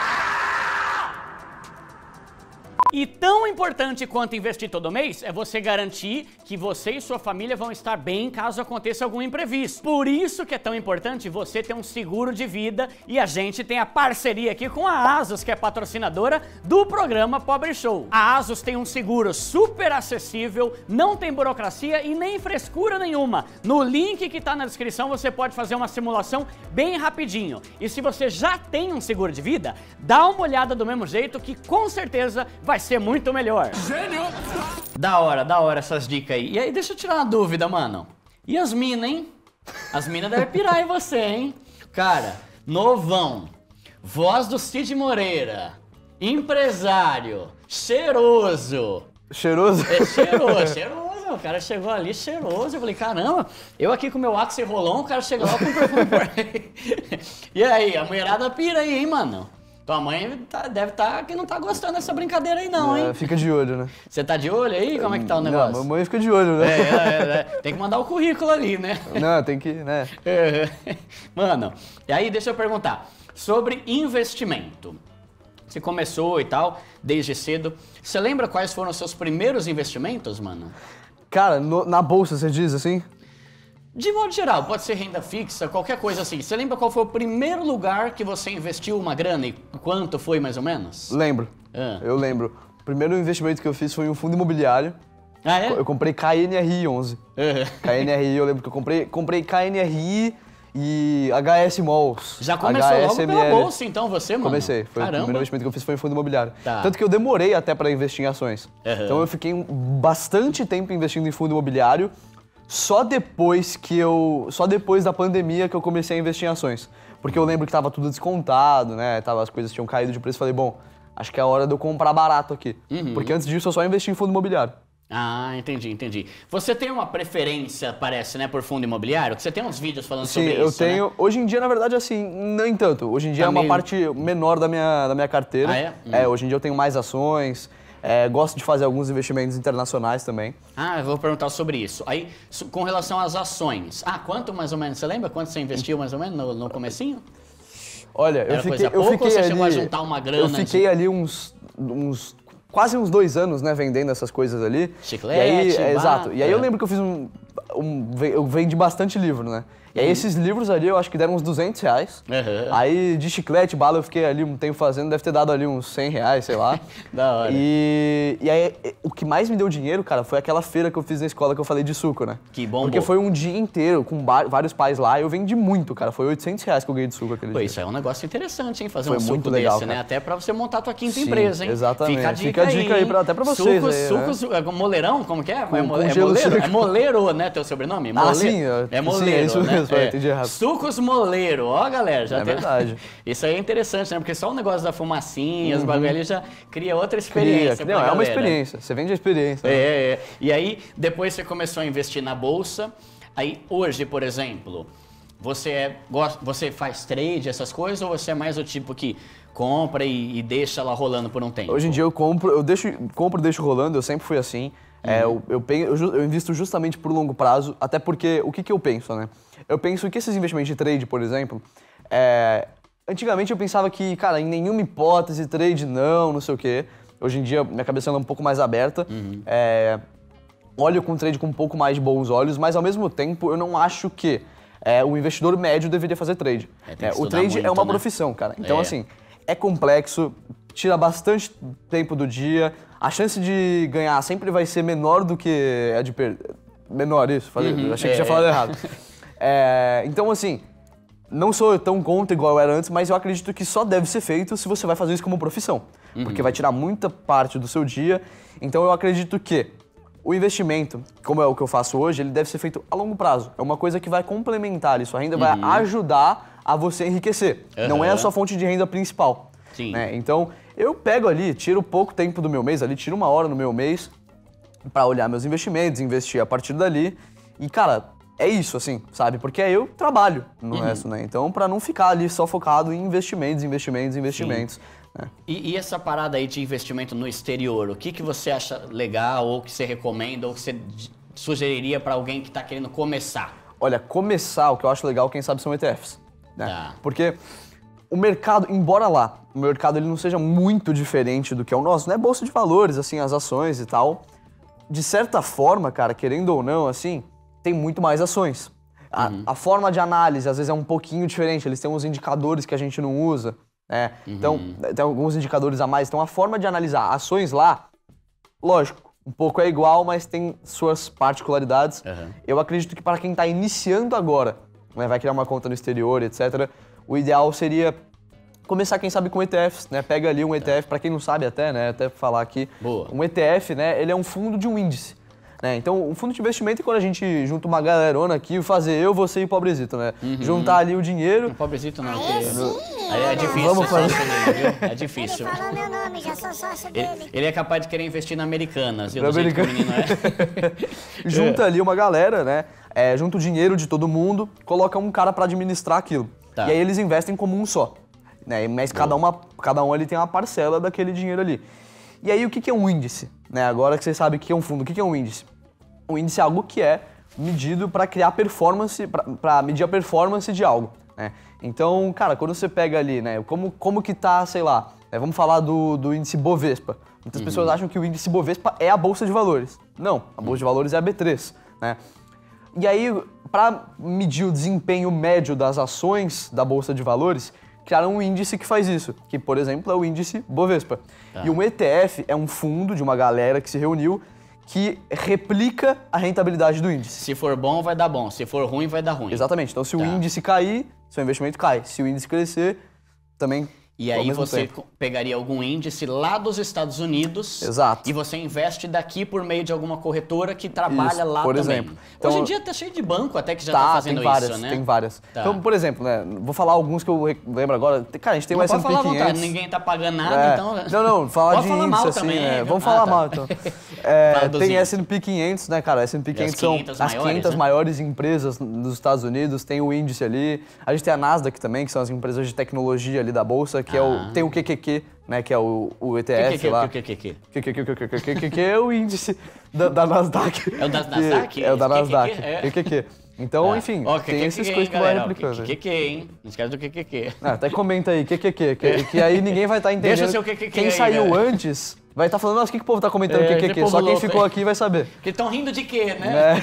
E tão importante quanto investir todo mês é você garantir que você e sua família vão estar bem caso aconteça algum imprevisto. Por isso que é tão importante você ter um seguro de vida e a gente tem a parceria aqui com a Asus, que é patrocinadora do programa Pobre Show. A Asus tem um seguro super acessível, não tem burocracia e nem frescura nenhuma. No link que tá na descrição você pode fazer uma simulação bem rapidinho. E se você já tem um seguro de vida, dá uma olhada do mesmo jeito que com certeza vai ser muito melhor. Gênio! Da hora essas dicas aí. E aí, deixa eu tirar uma dúvida, mano. E as minas, hein? As minas devem pirar em você, hein? Cara, novão, voz do Cid Moreira, empresário, cheiroso. Cheiroso? É cheiroso, cheiroso. O cara chegou ali cheiroso. Eu falei, caramba, eu aqui com meu Axe Rolon, o cara chegou lá com perfume por aí. E aí, a mulherada pira aí, hein, mano? Tua mãe deve estar que não tá gostando dessa brincadeira aí não, hein? Fica de olho, né? Você tá de olho aí? Como é que tá o negócio? Não, mamãe fica de olho, né? Tem que mandar o currículo ali, né? Não, tem que, né? Mano, e aí deixa eu perguntar, sobre investimento. Você começou e tal, desde cedo. Você lembra quais foram os seus primeiros investimentos, mano? Cara, na bolsa, você diz assim? De modo geral, pode ser renda fixa, qualquer coisa assim. Você lembra qual foi o primeiro lugar que você investiu uma grana e quanto foi mais ou menos? Lembro. Eu lembro. O primeiro investimento que eu fiz foi em um fundo imobiliário. Ah, é? Eu comprei KNRI 11. KNRI, eu lembro que eu comprei KNRI e HS Malls. Já começou logo pela bolsa então você, mano? Comecei. Foi Caramba. o primeiro investimento que eu fiz foi em fundo imobiliário. Tá. Tanto que eu demorei até para investir em ações. Então eu fiquei bastante tempo investindo em fundo imobiliário. Só depois da pandemia que eu comecei a investir em ações. Porque eu lembro que tava tudo descontado, né? As coisas tinham caído de preço. Falei, bom, acho que é a hora de eu comprar barato aqui. Porque antes disso eu só investi em fundo imobiliário. Ah, entendi. Você tem uma preferência, parece, né, por fundo imobiliário? Você tem uns vídeos falando sobre isso, Sim, eu tenho. Né? Hoje em dia, na verdade, assim, nem tanto. Hoje em dia é uma parte menor da minha carteira. Ah, é? Hoje em dia eu tenho mais ações. Gosto de fazer alguns investimentos internacionais também. Ah, eu vou perguntar sobre isso. Aí, com relação às ações. Quanto mais ou menos? Você lembra quanto você investiu mais ou menos no comecinho? Olha, Era eu fiquei ou você ali, chegou a juntar uma grana? Eu fiquei ali quase uns 2 anos, né, vendendo essas coisas ali. Chiclete, e aí, exato. E aí eu lembro que eu fiz eu vendi bastante livro, né? E aí esses livros ali eu acho que deram uns R$200. Aí de chiclete, bala, eu fiquei ali um tempo fazendo, deve ter dado ali uns R$100, sei lá. Da hora. E aí o que mais me deu dinheiro, cara, foi aquela feira que eu fiz na escola que eu falei de suco, né? Que bom. Porque foi um dia inteiro com vários pais lá e eu vendi muito, cara. Foi R$800 que eu ganhei de suco aquele dia. Isso é um negócio interessante, hein? Fazer foi um muito suco legal, desse, cara. né? Até pra você montar a tua quinta Sim, empresa, hein? Exatamente. Fica a dica aí até pra vocês. Sucos, né? moleirão, como que é? Com é gelo moleiro? seco. É moleiro, né? Teu sobrenome? Sim. É moleiro, sim, é isso né? mesmo, entendi errado. Sucos moleiro, ó, galera. Já tem... verdade. Isso aí é interessante, né? Porque só o negócio da fumacinha, os bagulho ali já cria outra experiência. Não, é uma experiência. Você vende a experiência. E aí, depois você começou a investir na bolsa. Aí, hoje, por exemplo, você faz trade, essas coisas, ou você é mais o tipo que compra e deixa ela rolando por um tempo? Hoje em dia eu compro e deixo rolando, eu sempre fui assim. Eu invisto justamente por longo prazo, até porque, o que eu penso, né? Eu penso que esses investimentos de trade, por exemplo, antigamente eu pensava que, cara, em nenhuma hipótese, trade não sei o quê. Hoje em dia, minha cabeça anda um pouco mais aberta. Olho com trade com um pouco mais de bons olhos, mas ao mesmo tempo eu não acho que o investidor médio deveria fazer trade. O trade é uma profissão, cara. Então, assim, é complexo, tira bastante tempo do dia. A chance de ganhar sempre vai ser menor do que a de perder. Menor, isso. Achei que tinha falado errado. Então, assim, não sou tão contra igual eu era antes, mas eu acredito que só deve ser feito se você vai fazer isso como profissão. Porque vai tirar muita parte do seu dia. Então, eu acredito que o investimento, como é o que eu faço hoje, ele deve ser feito a longo prazo. É uma coisa que vai complementar isso. A renda vai ajudar a você enriquecer. Não é a sua fonte de renda principal. Sim. Né? Então, eu pego ali, tiro pouco tempo do meu mês, tiro 1 hora no meu mês pra olhar meus investimentos, investir a partir dali. E, cara, é isso, assim, sabe? Porque aí eu trabalho no resto, né? Então, pra não ficar ali só focado em investimentos. Né? E essa parada aí de investimento no exterior, o que você acha legal, ou que você recomenda, ou que você sugeriria pra alguém que tá querendo começar? Olha, começar, o que eu acho legal, quem sabe, são ETFs. Né? Tá. Porque o mercado, embora lá, o mercado ele não seja muito diferente do que é o nosso, né? Bolsa de valores, assim, as ações e tal. De certa forma, cara, querendo ou não, assim, tem muito mais ações. A forma de análise, às vezes, é um pouquinho diferente. Eles têm uns indicadores que a gente não usa, né? Então, tem alguns indicadores a mais. Então, a forma de analisar ações lá, lógico, um pouco é igual, mas tem suas particularidades. Eu acredito que para quem está iniciando agora, né, vai criar uma conta no exterior, etc., o ideal seria começar, quem sabe, com ETFs, né? Pega ali um ETF, para quem não sabe até, né? Até falar aqui. Boa. Um ETF, né? Ele é um fundo de um índice. né? Então, um fundo de investimento é quando a gente junta uma galerona aqui, fazer eu, você e o Pobrezito, né? Juntar ali o dinheiro. O Pobrezito não, Aí sim, aí é difícil. Vamos fazer. Viu? É ele difícil. falou meu nome, já sou sócio dele. Ele é capaz de querer investir na Americanas, viu? Na Do jeito que o Americanas. menino é. Junta ali uma galera, né? Junta o dinheiro de todo mundo, coloca um cara pra administrar aquilo. Tá. E aí eles investem como um só, né? Mas cada um ali tem uma parcela daquele dinheiro ali. E aí o que é um índice? Né? Agora que você sabe o que é um fundo, o que é um índice? Um índice é algo que é medido para criar performance, para medir a performance de algo, né? Então, cara, quando você pega ali, né, como que tá, sei lá, vamos falar do índice Bovespa. Muitas pessoas acham que o índice Bovespa é a bolsa de valores. Não, a bolsa de valores é a B3, né? E aí, para medir o desempenho médio das ações da bolsa de valores, criaram um índice que faz isso, que, por exemplo, é o índice Bovespa. E um ETF é um fundo de uma galera que se reuniu que replica a rentabilidade do índice. Se for bom, vai dar bom. Se for ruim, vai dar ruim. Exatamente. Então, se o índice cair, seu investimento cai. Se o índice crescer, também. E aí você pegaria algum índice lá dos Estados Unidos. Exato. E você investe daqui por meio de alguma corretora que trabalha Isso, lá por também. exemplo. Então, hoje em dia tá cheio de banco até que já tá fazendo tem várias, isso, né? Tem várias. Tá. Então, por exemplo, né, vou falar alguns que eu lembro agora. Cara, a gente tem Não o pode S&P falar à 500. vontade, ninguém tá pagando nada, então... Não, falar pode de falar índice, mal assim, também, né? viu? Vamos falar tá. mal, então. Fala dos Tem índices. S&P 500, né, cara? S&P 500 são 500 as maiores, 500 né? maiores empresas dos Estados Unidos, tem o índice ali. A gente tem a Nasdaq também, que são as empresas de tecnologia ali da bolsa, que tem o QQQ, né, que é o ETF lá. O que? QQQ é o índice da Nasdaq. É o da Nasdaq? É o da Nasdaq. É. QQQ. Então, enfim, tem essas coisas que vai replicando. QQQ, hein? Não esquece do QQQ. Até comenta aí, QQQ, que aí ninguém vai estar entendendo. Deixa o seu QQQ Quem aí, saiu né? antes vai estar falando, nossa, o que o povo tá comentando Esse QQQ? povo Só quem louco, ficou hein? aqui vai saber. Porque estão rindo de quê, né?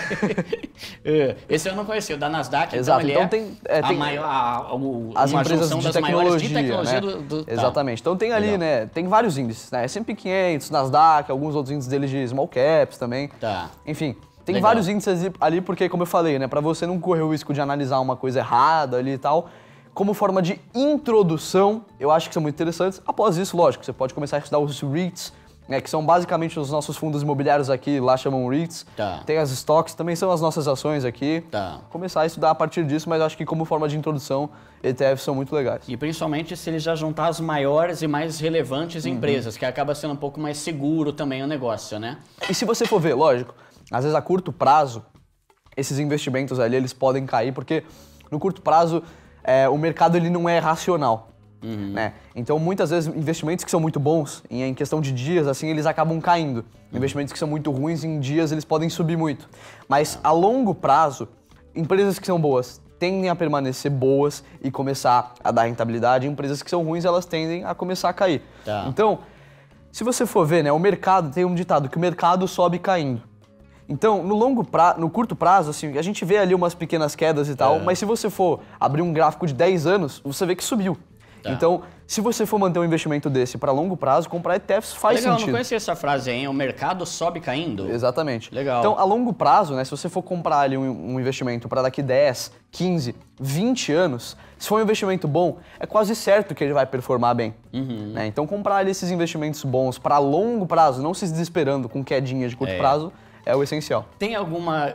Esse eu não conhecia, o da Nasdaq, Exato, então então ele tem a maior, as uma empresas junção de das maiores de tecnologia, tecnologia né? tá. Exatamente. Então tem ali, Legal. né, tem vários índices, né? S&P 500, Nasdaq, alguns outros índices deles de small caps também. Tá. Enfim, tem Legal. vários índices ali porque, como eu falei, né, para você não correr o risco de analisar uma coisa errada ali e tal, como forma de introdução, eu acho que são muito interessantes. Após isso, lógico, você pode começar a estudar os REITs, né, que são basicamente os nossos fundos imobiliários aqui, lá chamam REITs. Tá. Tem as stocks, também são as nossas ações aqui. Tá. Começar a estudar a partir disso, mas acho que como forma de introdução, ETFs são muito legais. E principalmente se ele já juntar as maiores e mais relevantes Uhum. empresas, que acaba sendo um pouco mais seguro também o negócio, né? E se você for ver, lógico, às vezes a curto prazo, esses investimentos ali, eles podem cair, porque no curto prazo, o mercado ele não é racional. Né? Então, muitas vezes, investimentos que são muito bons, em questão de dias, assim, eles acabam caindo. Investimentos que são muito ruins, em dias, eles podem subir muito. Mas, a longo prazo, empresas que são boas tendem a permanecer boas e começar a dar rentabilidade. Empresas que são ruins, elas tendem a começar a cair. Tá. Então, se você for ver, né, o mercado, tem um ditado que o mercado sobe caindo. Então, no curto prazo, assim, a gente vê ali umas pequenas quedas e tal, mas se você for abrir um gráfico de 10 anos, você vê que subiu. Tá. Então, se você for manter um investimento desse para longo prazo, comprar ETFs faz Legal, sentido. não conhecia essa frase, hein? O mercado sobe caindo. Exatamente. Legal. Então, a longo prazo, né, se você for comprar ali um investimento para daqui 10, 15, 20 anos, se for um investimento bom, é quase certo que ele vai performar bem. Né? Então, comprar ali esses investimentos bons para longo prazo, não se desesperando com quedinha de curto prazo, é o essencial. Tem alguma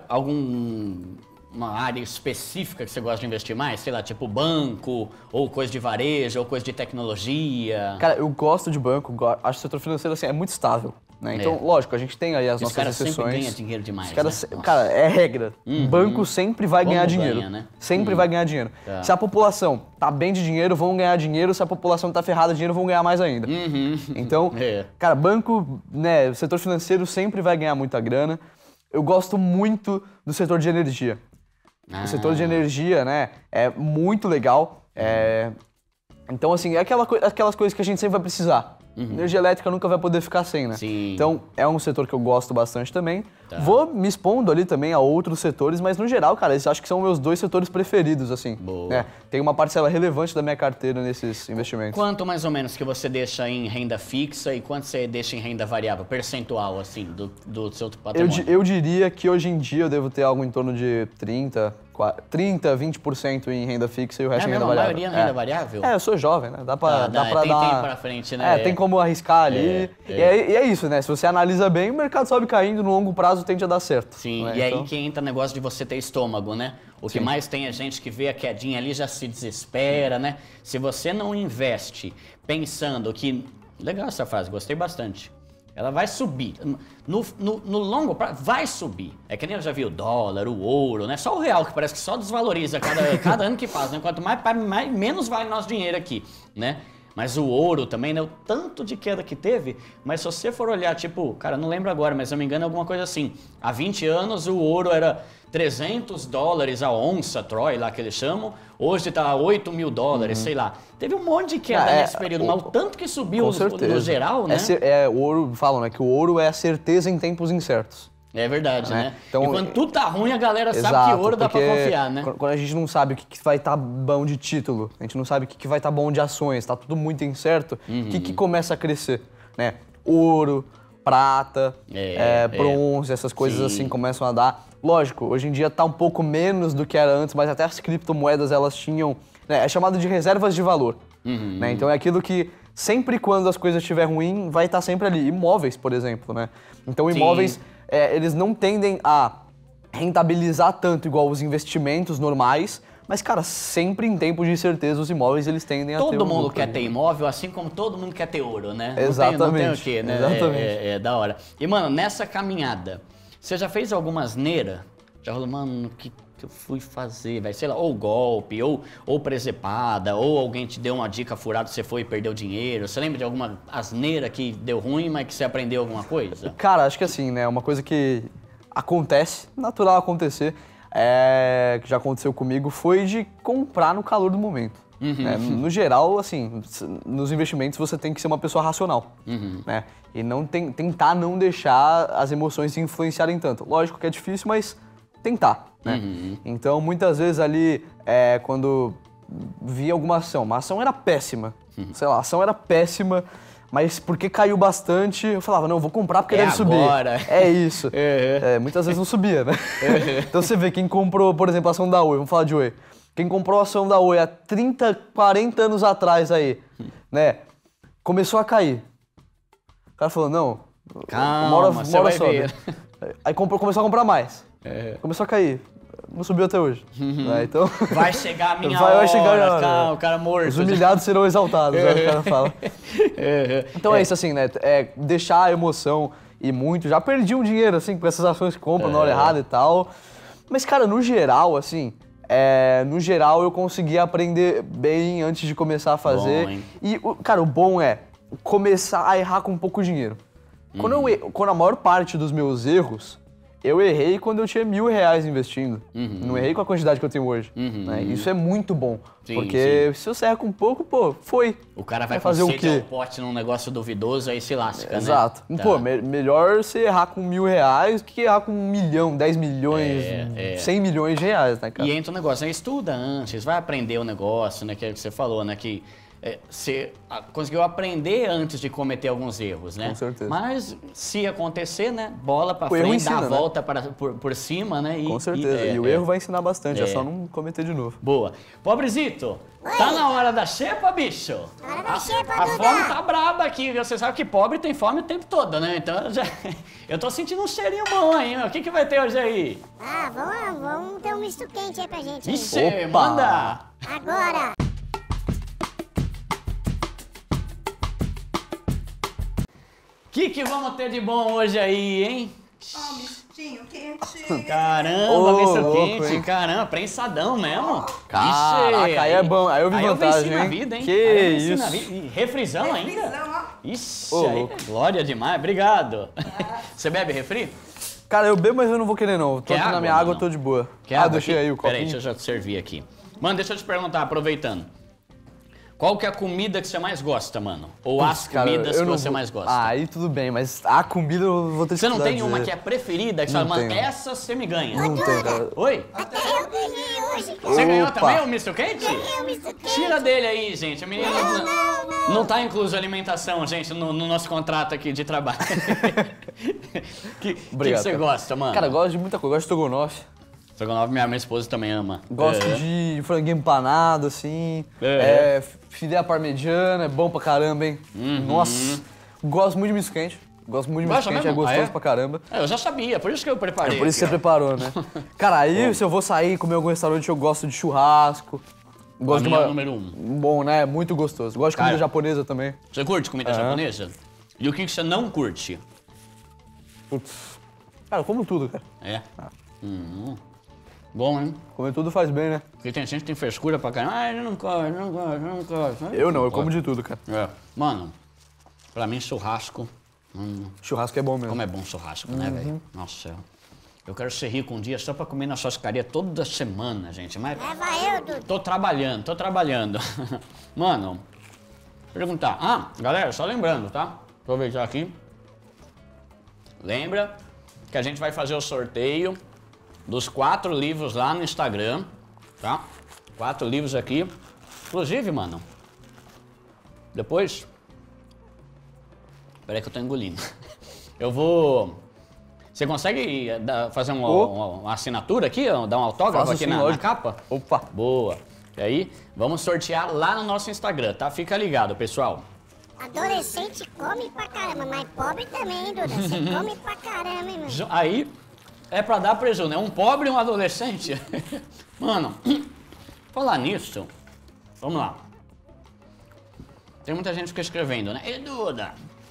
área específica que você gosta de investir mais? Sei lá, tipo banco, ou coisa de varejo, ou coisa de tecnologia? Cara, eu gosto de banco, acho que o setor financeiro assim, é muito estável. Né? Então, lógico, a gente tem aí as Os nossas caras sempre exceções. ganham dinheiro demais, Os caras, né? cara, é regra. Banco sempre vai Como ganhar ganha, dinheiro. né? Sempre vai ganhar dinheiro. Tá. Se a população tá bem de dinheiro, vão ganhar dinheiro. Se a população tá ferrada de dinheiro, vão ganhar mais ainda. Então, cara, banco, né, o setor financeiro sempre vai ganhar muita grana. Eu gosto muito do setor de energia. O setor de energia, né, é muito legal. Então, assim, é aquelas coisas que a gente sempre vai precisar. Energia elétrica nunca vai poder ficar sem, né? Sim. Então, é um setor que eu gosto bastante também. Tá. Vou me expondo ali também a outros setores, mas no geral, cara, esses acho que são meus 2 setores preferidos, assim. Boa. Né? Tem uma parcela relevante da minha carteira nesses investimentos. Quanto mais ou menos que você deixa em renda fixa e quanto você deixa em renda variável? Percentual, assim, do seu patrimônio? Eu diria que hoje em dia eu devo ter algo em torno de 30, 30, 20% em renda fixa e o resto em renda mesmo, variável. A maioria em renda variável? Eu sou jovem, né? Dá pra tem dar... tempo pra frente, né? tem como arriscar ali. E é isso, né? Se você analisa bem, o mercado sobe caindo, no longo prazo tende a dar certo. Sim, né? e Então... aí que entra o negócio de você ter estômago, né? O que mais tem é gente que vê a quedinha ali já se desespera, né? Se você não investe pensando que... Legal essa frase, gostei bastante. Ela vai subir. No longo prazo, vai subir. É que nem eu já vi o dólar, o ouro, né? Só o real, que parece que só desvaloriza cada ano que passa, né? Quanto mais, menos vale nosso dinheiro aqui, né? Mas o ouro também, né? O tanto de queda que teve. Mas se você for olhar, tipo, cara, não lembro agora, mas se eu não me engano é alguma coisa assim. Há 20 anos o ouro era $300 a onça, Troy, lá que eles chamam. Hoje tá $8.000, sei lá. Teve um monte de queda nesse período, mas o tanto que subiu no geral, né? O ouro, falam, né? Que o ouro é a certeza em tempos incertos. É verdade, né? Então, e quando tudo tá ruim, a galera sabe que ouro dá pra confiar, né? Quando a gente não sabe o que vai estar bom de título, a gente não sabe o que vai estar bom de ações, tá tudo muito incerto, o que começa a crescer, né? Ouro, prata, bronze, essas coisas assim começam a dar. Lógico, hoje em dia tá um pouco menos do que era antes, mas até as criptomoedas elas tinham, né? É chamado de reservas de valor, né? Então é aquilo que sempre quando as coisas estiver ruim, vai estar sempre ali. Imóveis, por exemplo, né? Então imóveis... eles não tendem a rentabilizar tanto igual os investimentos normais, mas, cara, sempre em tempos de incerteza os imóveis eles tendem a ter Todo mundo quer ter imóvel, assim como todo mundo quer ter ouro, né? Exatamente. Não tem o quê, né? Exatamente. É da hora. E, mano, nessa caminhada, você já fez alguma asneira? Já falou, mano, o que eu fui fazer, velho? Sei lá, ou golpe, ou presepada, ou alguém te deu uma dica furada, você foi e perdeu dinheiro. Você lembra de alguma asneira que deu ruim, mas que você aprendeu alguma coisa? Cara, acho que assim, né? Uma coisa que acontece, natural acontecer, que já aconteceu comigo, foi de comprar no calor do momento. Né? No geral, assim, nos investimentos você tem que ser uma pessoa racional, né? E tentar não deixar as emoções se influenciarem tanto. Lógico que é difícil, mas tentar, né? Então, muitas vezes ali, quando via alguma ação, uma ação era péssima, sei lá, a ação era péssima, mas porque caiu bastante, eu falava, não, eu vou comprar porque deve subir. Agora. É isso. Muitas vezes não subia, né? Então você vê, quem comprou, por exemplo, a ação da Oi, vamos falar de Oi. Quem comprou a ação da Oi há 30, 40 anos atrás aí, né? Começou a cair. O cara falou, não, calma, uma hora sobe. Aí começou a comprar mais. Começou a cair. Não subiu até hoje. Então... Vai chegar a minha hora. Vai chegar a hora. Calma, o cara morto. Os humilhados serão exaltados, né? O cara fala. Então é isso, assim, né? Deixar a emoção ir muito. Já perdi um dinheiro, assim, com essas ações que compram na hora errada e tal. Mas, cara, no geral, assim... no geral, eu consegui aprender bem antes de começar a fazer. Bom, e, cara, o bom é começar a errar com pouco dinheiro. Quando a maior parte dos meus erros, eu errei quando eu tinha R$1.000 investindo. Não errei com a quantidade que eu tenho hoje. Né? Isso é muito bom. Porque se você erra com pouco, pô, foi. O cara vai fazer o quê? Um pote num negócio duvidoso, aí se lasca, Exato. né? Pô, melhor você errar com R$1.000 que errar com 1 milhão, 10 milhões, 100 milhões de reais, né, cara? E entra o negócio, né? Estuda antes, vai aprender o negócio, né? Que é o que você falou, né? Que você conseguiu aprender antes de cometer alguns erros, né? Com certeza. Mas se acontecer, né? Bola pra O erro frente, ensina, dá a né? volta por cima, né? Com certeza. E o erro vai ensinar bastante, é só não cometer de novo. Boa. Pobrezito, tá na hora da xepa, bicho? Hora da xepa, A Duda. fome tá braba aqui, viu? Você sabe que pobre tem fome o tempo todo, né? Então eu tô sentindo um cheirinho bom aí, meu. O que vai ter hoje aí? Vamos ter um misto quente aí pra gente. Hein? Ixi, Opa! manda! Agora. O que vamos ter de bom hoje aí, hein? Mistinho quente. Caramba, Ô, misto louco, quente, hein? caramba, prensadão mesmo. Caraca, aí é bom, aí eu vi vantagem, eu ensino a hein? vida, hein? Que Aí eu ensino a isso. vida. E refrizão ainda? Refrizão, ó. Ixi, Ô, aí louco. é glória demais, obrigado. Você bebe refri? Cara, eu bebo, mas eu não vou querer, não. Tô Quer aqui na água, minha água, não? eu tô de boa. Quer água deixei aqui? aí o copinho. Peraí, deixa eu já te servir aqui. Mano, deixa eu te perguntar, aproveitando. Qual que é a comida que você mais gosta, mano? Ou as Cara, comidas eu que não você vou- mais gosta? Aí tudo bem, mas a comida eu vou ter Você não tem dificuldade uma de que é dizer. preferida, que você Não fala, mano, tenho. essa você me ganha? Não tem, cara. Oi? Até eu ganhei hoje, cara. Você ganhou Opa. também o misto quente? Ganhei o misto quente. Tira dele aí, gente. O menino não tá incluso alimentação, gente, no nosso contrato aqui de trabalho. que Obrigado, você cara. gosta, mano? Cara, eu gosto de muita coisa. Eu gosto de estrogonofe. Estrogonofe, minha esposa também ama. Gosto de franguinho empanado, assim. Filé parmegiana, é bom pra caramba, hein? Nossa. Gosto muito de misto quente. Gosto muito de misto quente, é gostoso pra caramba. Eu já sabia, por isso que eu preparei. É por isso que você preparou, né? Cara, aí se eu vou sair comer em algum restaurante, eu gosto de churrasco. Gosto de uma... número 1. Bom, né? Muito gostoso. Gosto de comida japonesa também. Você curte comida japonesa? E o que você não curte? Putz. Cara, eu como tudo, cara. É? Bom, hein? Comer tudo faz bem, né? Porque tem gente que tem frescura pra caramba. Ah, eu não gosto. Eu não, eu como de tudo, cara. É. Mano, pra mim churrasco... Churrasco é bom mesmo. Como é bom churrasco, né, velho? Nossa, eu quero ser rico um dia só pra comer na churrascaria toda semana, gente. Mas Leva eu, Dudu. tô trabalhando. Mano, perguntar. Ah, galera, só lembrando, tá? Aproveitar aqui. Lembra que a gente vai fazer o sorteio dos 4 livros lá no Instagram, tá? 4 livros aqui. Inclusive, mano, depois... Peraí que eu tô engolindo. Eu vou... Você consegue fazer uma assinatura aqui, dar um autógrafo aqui na capa? Opa! Boa. E aí, vamos sortear lá no nosso Instagram, tá? Fica ligado, pessoal. Adolescente come pra caramba, mas pobre também, hein, Duda? Você come pra caramba, hein, mano? Aí, é pra dar prejuízo, né? Um pobre e um adolescente. Mano, falar nisso, vamos lá. Tem muita gente que fica escrevendo, né? E Duda,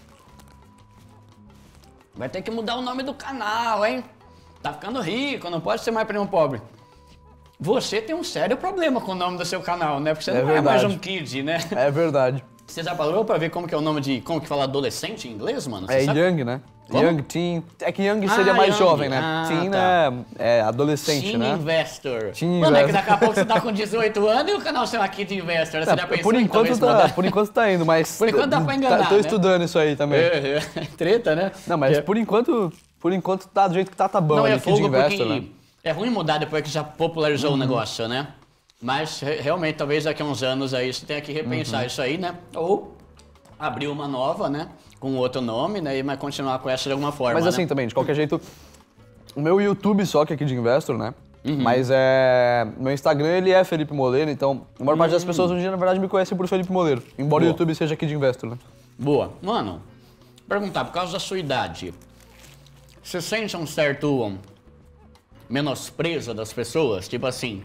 vai ter que mudar o nome do canal, hein? Tá ficando rico, não pode ser mais primo pobre. Você tem um sério problema com o nome do seu canal, né? Porque você não é mais um kid, né? É verdade. Você já parou pra ver como que é o nome de... Como que fala adolescente em inglês, mano? Você sabe? Young, né? Como? Young Teen. É que Young seria mais young. jovem, né? Ah, Teen tá. é adolescente, Teen né? Investor. Teen Mano, é que Investor. daqui a pouco você tá com 18 anos e o canal chama Kid Investor. Você já pensou Por em enquanto talvez tá, mudar? por enquanto tá indo, mas... Por enquanto dá pra enganar, Tô né? estudando isso aí também. Treta, né? Não, mas por enquanto tá do jeito que tá bom. Não, ali, é Kid fogo Investor, porque né? é ruim mudar depois que já popularizou o negócio, né? Mas realmente, talvez daqui a uns anos aí você tenha que repensar isso aí, né? Ou abrir uma nova, né? Com outro nome, né? Mas continuar com essa de alguma forma, Mas assim né? também, de qualquer jeito, o meu YouTube só que é Kid Investor, né? Mas meu Instagram, ele é Felipe Moleiro, então a maior parte das pessoas hoje em dia, na verdade, me conhecem por Felipe Moleiro. Embora Boa. o YouTube seja Kid Investor, né? Boa. Mano, perguntar, por causa da sua idade, você sente um certo menosprezo das pessoas? Tipo assim,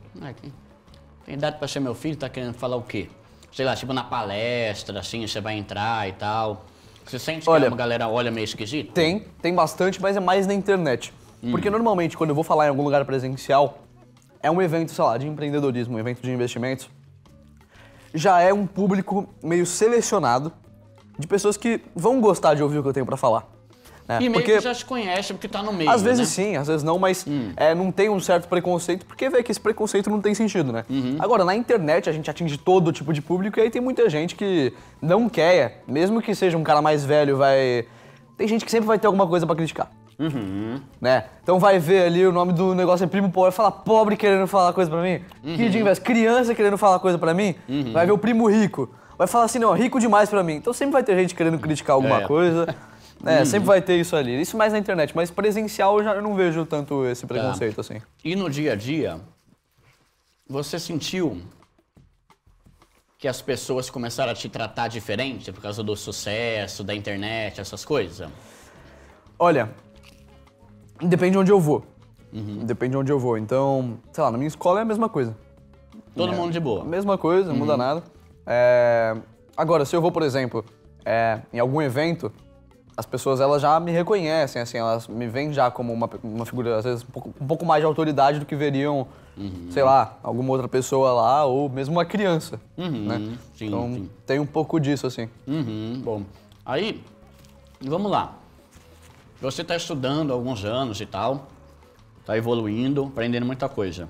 tem idade pra ser meu filho, tá querendo falar o quê? Sei lá, tipo na palestra, assim, você vai entrar e tal. Você sente que uma galera olha meio esquisito? Tem bastante, mas é mais na internet. Porque normalmente, quando eu vou falar em algum lugar presencial, é um evento, sei lá, de empreendedorismo, um evento de investimentos, já é um público meio selecionado de pessoas que vão gostar de ouvir o que eu tenho pra falar. Né? E meio Porque, que já se conhece porque tá no meio, às vezes né? sim, às vezes não, mas não tem um certo preconceito, porque vê que esse preconceito não tem sentido, né? Agora, na internet a gente atinge todo tipo de público e aí tem muita gente que não quer, mesmo que seja um cara mais velho, tem gente que sempre vai ter alguma coisa pra criticar. Né? Então vai ver ali o nome do negócio é primo pobre, fala pobre querendo falar coisa pra mim, Kid Investor, criança querendo falar coisa pra mim, vai ver o primo rico, vai falar assim, não, rico demais pra mim. Então sempre vai ter gente querendo criticar alguma coisa. Sempre vai ter isso ali. Isso mais na internet, mas presencial eu não vejo tanto esse preconceito assim. E no dia a dia, você sentiu que as pessoas começaram a te tratar diferente por causa do sucesso, da internet, essas coisas? Olha, depende de onde eu vou. Depende de onde eu vou. Então, sei lá, na minha escola é a mesma coisa. Todo mundo de boa. Mesma coisa, não muda nada. Agora, se eu vou, por exemplo, em algum evento, as pessoas elas já me reconhecem, assim, elas me veem já como uma figura, às vezes, um pouco mais de autoridade do que veriam, sei lá, alguma outra pessoa lá, ou mesmo uma criança, né? Sim, então, sim. tem um pouco disso, assim. Bom, aí, vamos lá. Você está estudando há alguns anos e tal, está evoluindo, aprendendo muita coisa.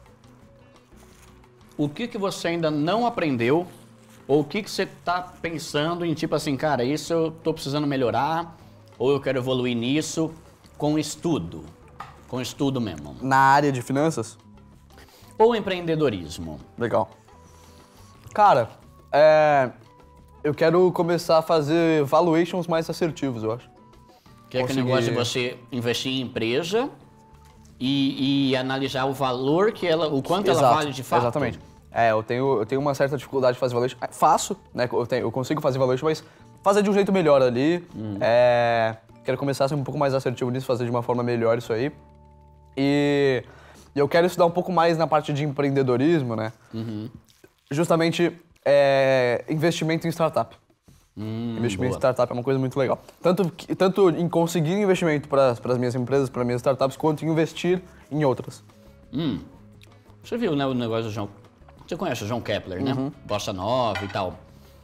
O que você ainda não aprendeu, ou o que você está pensando em, tipo assim, cara, isso eu estou precisando melhorar, ou eu quero evoluir nisso com estudo mesmo. Na área de finanças? Ou empreendedorismo. Legal. Cara, eu quero começar a fazer valuations mais assertivos, eu acho. Que é aquele negócio de você investir em empresa e analisar o valor que ela, o quanto ela vale de fato. Exatamente. Eu tenho uma certa dificuldade de fazer valuation. Faço, né? Eu consigo fazer valuation, mas fazer de um jeito melhor ali. Quero começar a ser um pouco mais assertivo nisso, fazer de uma forma melhor isso aí. E eu quero estudar um pouco mais na parte de empreendedorismo, né? Justamente investimento em startup. Investimento em startup é uma coisa muito legal. Tanto em conseguir investimento para as minhas empresas, para minhas startups, quanto em investir em outras. Você viu, né, o negócio do João... Você conhece o João Kepler, né? Bossa Nova e tal.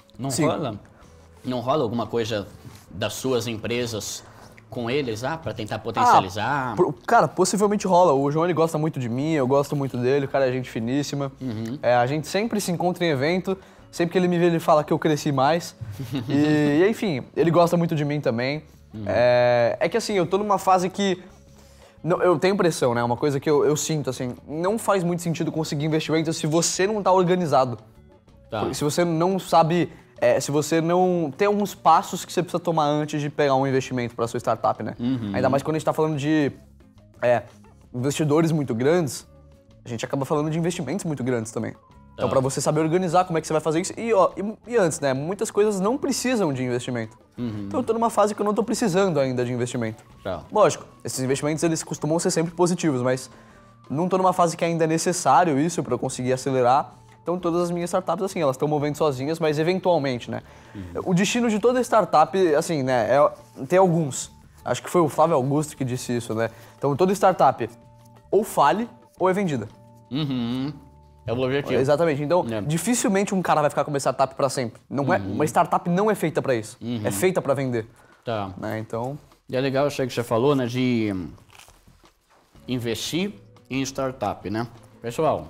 Não rola alguma coisa das suas empresas com eles, para tentar potencializar? Cara, possivelmente rola. O João, ele gosta muito de mim, eu gosto muito dele, o cara é gente finíssima. A gente sempre se encontra em evento, sempre que ele me vê, ele fala que eu cresci mais. e enfim, ele gosta muito de mim também. É que assim, eu tô numa fase que... eu tenho pressão, né? Uma coisa que eu sinto, assim, não faz muito sentido conseguir investimento se você não tá organizado. Se você não sabe... se você não... Tem alguns passos que você precisa tomar antes de pegar um investimento para sua startup, né? Ainda mais quando a gente tá falando de investidores muito grandes, a gente acaba falando de investimentos muito grandes também. Então, para você saber organizar como é que você vai fazer isso... E antes, né? Muitas coisas não precisam de investimento. Então, eu tô numa fase que eu não tô precisando ainda de investimento. Lógico, esses investimentos, eles costumam ser sempre positivos, mas não tô numa fase que ainda é necessário isso para eu conseguir acelerar. Então, todas as minhas startups, assim, elas estão movendo sozinhas, mas eventualmente, né? O destino de toda startup, assim, né? Tem alguns. Acho que foi o Flávio Augusto que disse isso, né? Então, toda startup ou fale ou é vendida. É o objetivo. Exatamente. Então, dificilmente um cara vai ficar com uma startup para sempre. Não uma startup não é feita para isso. É feita para vender. Né? Então... E é legal, eu sei que você falou, né, de investir em startup, né? Pessoal,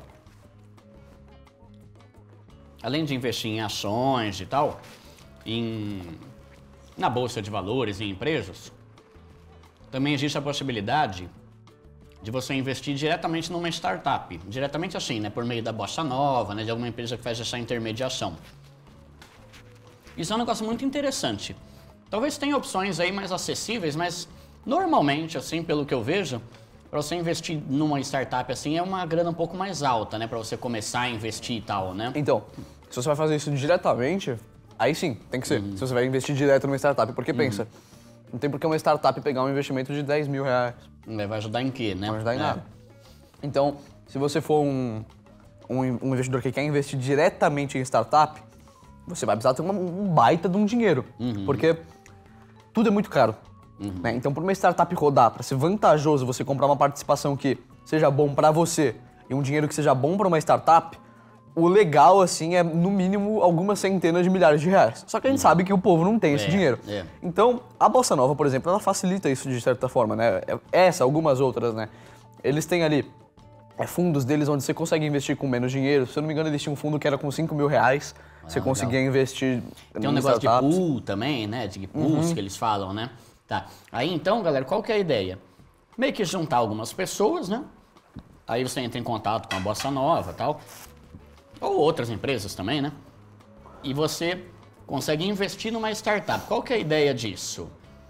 além de investir em ações e tal, na bolsa de valores, em empresas, também existe a possibilidade de você investir diretamente numa startup. Diretamente assim, né, por meio da Bossa Nova, né, de alguma empresa que faz essa intermediação. Isso é um negócio muito interessante. Talvez tenha opções aí mais acessíveis, mas normalmente, assim, pelo que eu vejo, para você investir numa startup assim é uma grana um pouco mais alta, né, para você começar a investir e tal, né? Então, se você vai fazer isso diretamente, aí sim, tem que ser. Se você vai investir direto numa startup, porque pensa, não tem por que uma startup pegar um investimento de 10 mil reais. Vai ajudar em quê, né? Não vai ajudar em nada. Então, se você for um investidor que quer investir diretamente em startup, você vai precisar ter um baita de um dinheiro, porque tudo é muito caro. Né? Então, por uma startup rodar, para ser vantajoso você comprar uma participação que seja bom para você e um dinheiro que seja bom para uma startup, o legal, assim, é no mínimo algumas centenas de milhares de reais. Só que a gente sabe que o povo não tem esse dinheiro. Então, a Bossa Nova, por exemplo, ela facilita isso de certa forma, né? Essa, algumas outras, né? Eles têm ali fundos deles onde você consegue investir com menos dinheiro. Se eu não me engano, eles tinham um fundo que era com 5 mil reais. Você conseguia investir Tem um negócio startups. De pool também, né? De pools que eles falam, né? Tá. Aí então, galera, qual que é a ideia? Meio que juntar algumas pessoas, né? Aí você entra em contato com a Bossa Nova e tal. Ou outras empresas também, né? E você consegue investir numa startup. Qual que é a ideia disso?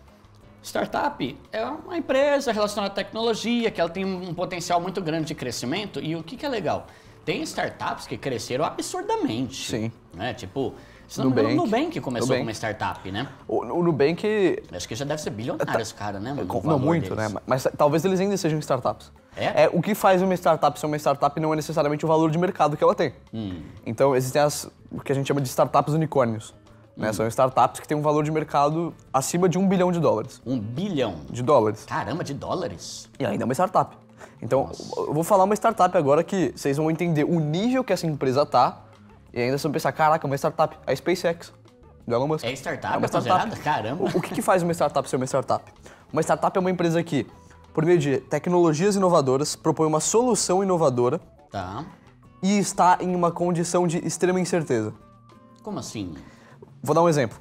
Startup é uma empresa relacionada à tecnologia, que ela tem um potencial muito grande de crescimento. E o que é legal? Tem startups que cresceram absurdamente. Sim. Né? Tipo, se não me engano, o Nubank começou como startup, né? O Nubank... Acho que já deve ser bilionário esse cara, né? Não muito, deles. Né? Mas talvez eles ainda sejam startups. O que faz uma startup ser uma startup não é necessariamente o valor de mercado que ela tem. Então, existem o que a gente chama de startups unicórnios. Né? São startups que têm um valor de mercado acima de $1 bilhão. $1 bilhão? De dólares. Caramba, de dólares? E ainda é uma startup. Então, eu vou falar uma startup agora que vocês vão entender o nível que essa empresa tá e ainda vão pensar, caraca, uma startup. A SpaceX, do Elon Musk. É startup? É uma startup. Caramba. O que faz uma startup ser uma startup? Uma startup é uma empresa que, por meio de tecnologias inovadoras, propõe uma solução inovadora e está em uma condição de extrema incerteza. Como assim? Vou dar um exemplo.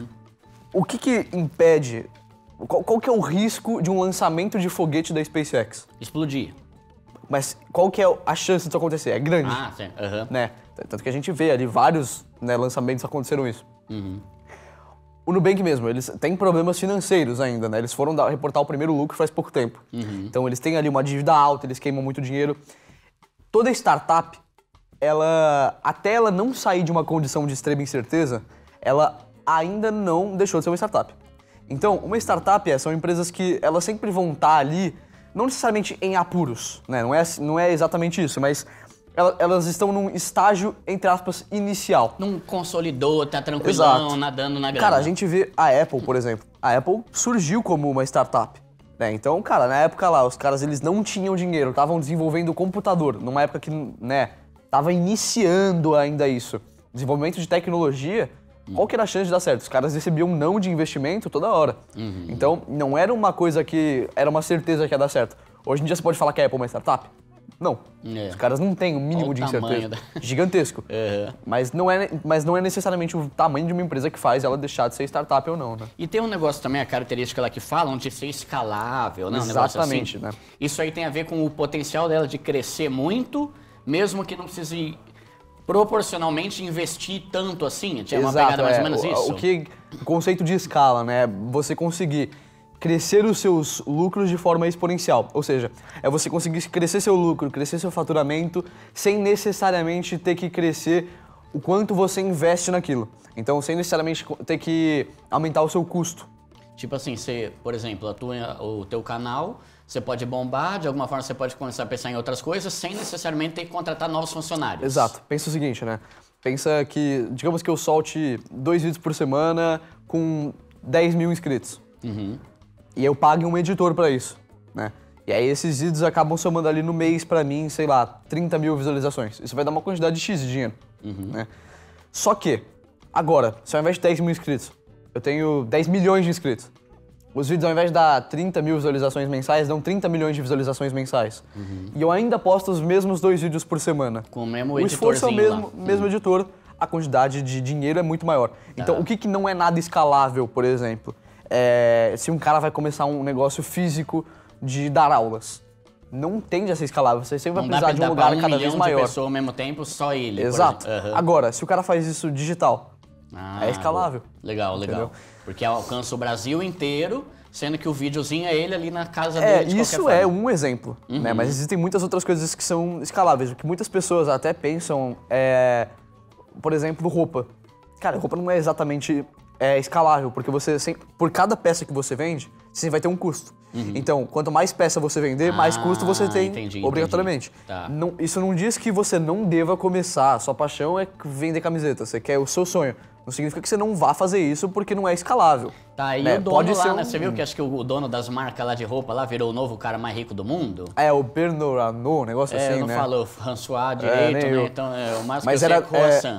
O que impede... Qual que é o risco de um lançamento de foguete da SpaceX? Explodir. Mas qual que é a chance disso acontecer? É grande. Sim. Né? Tanto que a gente vê ali vários lançamentos aconteceram isso. O Nubank mesmo, eles têm problemas financeiros ainda, né? Eles foram reportar o primeiro lucro faz pouco tempo. Então eles têm ali uma dívida alta, eles queimam muito dinheiro. Toda startup, até ela não sair de uma condição de extrema incerteza, ela ainda não deixou de ser uma startup. Então, uma startup são empresas que elas sempre vão estar ali, não necessariamente em apuros, né? Não é exatamente isso, mas elas estão num estágio, entre aspas, inicial. Não consolidou, tá tranquilão, Exato. nadando na grana. Cara, a gente vê a Apple, por exemplo. A Apple surgiu como uma startup, né? Então, cara, na época lá, os caras eles não tinham dinheiro, estavam desenvolvendo o computador, numa época que, né, tava iniciando ainda isso. Desenvolvimento de tecnologia, qual que era a chance de dar certo? Os caras recebiam não de investimento toda hora. Então, não era uma coisa que era uma certeza que ia dar certo. Hoje em dia você pode falar que a Apple é uma startup? Não. Os caras não têm um mínimo de incerteza. Gigantesco. Mas não é necessariamente o tamanho de uma empresa que faz ela deixar de ser startup ou não, né? E tem um negócio também, a característica lá que falam de ser escalável, né? Exatamente, um negócio assim. né? Isso aí tem a ver com o potencial dela de crescer muito, mesmo que não precise proporcionalmente investir tanto assim. Tinha uma pegada mais ou menos isso? O conceito de escala, né? Você conseguir crescer os seus lucros de forma exponencial. Ou seja, é você conseguir crescer seu lucro, crescer seu faturamento, sem necessariamente ter que crescer o quanto você investe naquilo. Então, sem necessariamente ter que aumentar o seu custo. Tipo assim, você, por exemplo, o teu canal, você pode bombar, de alguma forma você pode começar a pensar em outras coisas, sem necessariamente ter que contratar novos funcionários. Exato. Pensa o seguinte, né? Pensa que, digamos que eu solte 2 vídeos por semana com 10 mil inscritos. E eu pague um editor pra isso, né? E aí esses vídeos acabam somando ali no mês pra mim, sei lá, 30 mil visualizações. Isso vai dar uma quantidade de X de dinheiro, né? Só que, agora, se ao invés de 10 mil inscritos, eu tenho 10 milhões de inscritos. Os vídeos, ao invés de dar 30 mil visualizações mensais, dão 30 milhões de visualizações mensais. E eu ainda posto os mesmos 2 vídeos por semana. Com o mesmo esforço é o editorzinho mesmo editor, a quantidade de dinheiro é muito maior. Então, o que não é nada escalável, por exemplo? Se um cara vai começar um negócio físico de dar aulas. Não tende a ser escalável, você sempre vai precisar de um lugar cada vez maior. De pessoas ao mesmo tempo, só ele. Exato. Agora, se o cara faz isso digital, é escalável. Legal. Entendeu? Porque alcança o Brasil inteiro, sendo que o videozinho é ele ali na casa dele de isso qualquer forma. Um exemplo, né? Mas existem muitas outras coisas que são escaláveis. O que muitas pessoas até pensam por exemplo, roupa. Cara, roupa não é exatamente escalável, porque por cada peça que você vende, você vai ter um custo. Então, quanto mais peça você vender, mais custo você tem, obrigatoriamente. Tá. Isso não diz que você não deva começar. Sua paixão é vender camiseta, você quer o seu sonho. Não significa que você não vá fazer isso porque não é escalável. Tá, e o dono lá, né? Você viu que acho que o dono das marcas lá de roupa lá virou o novo cara mais rico do mundo? O Bernard Arnault, negócio assim, não né? falou François direito, né? Então, o mais Mas que eu sei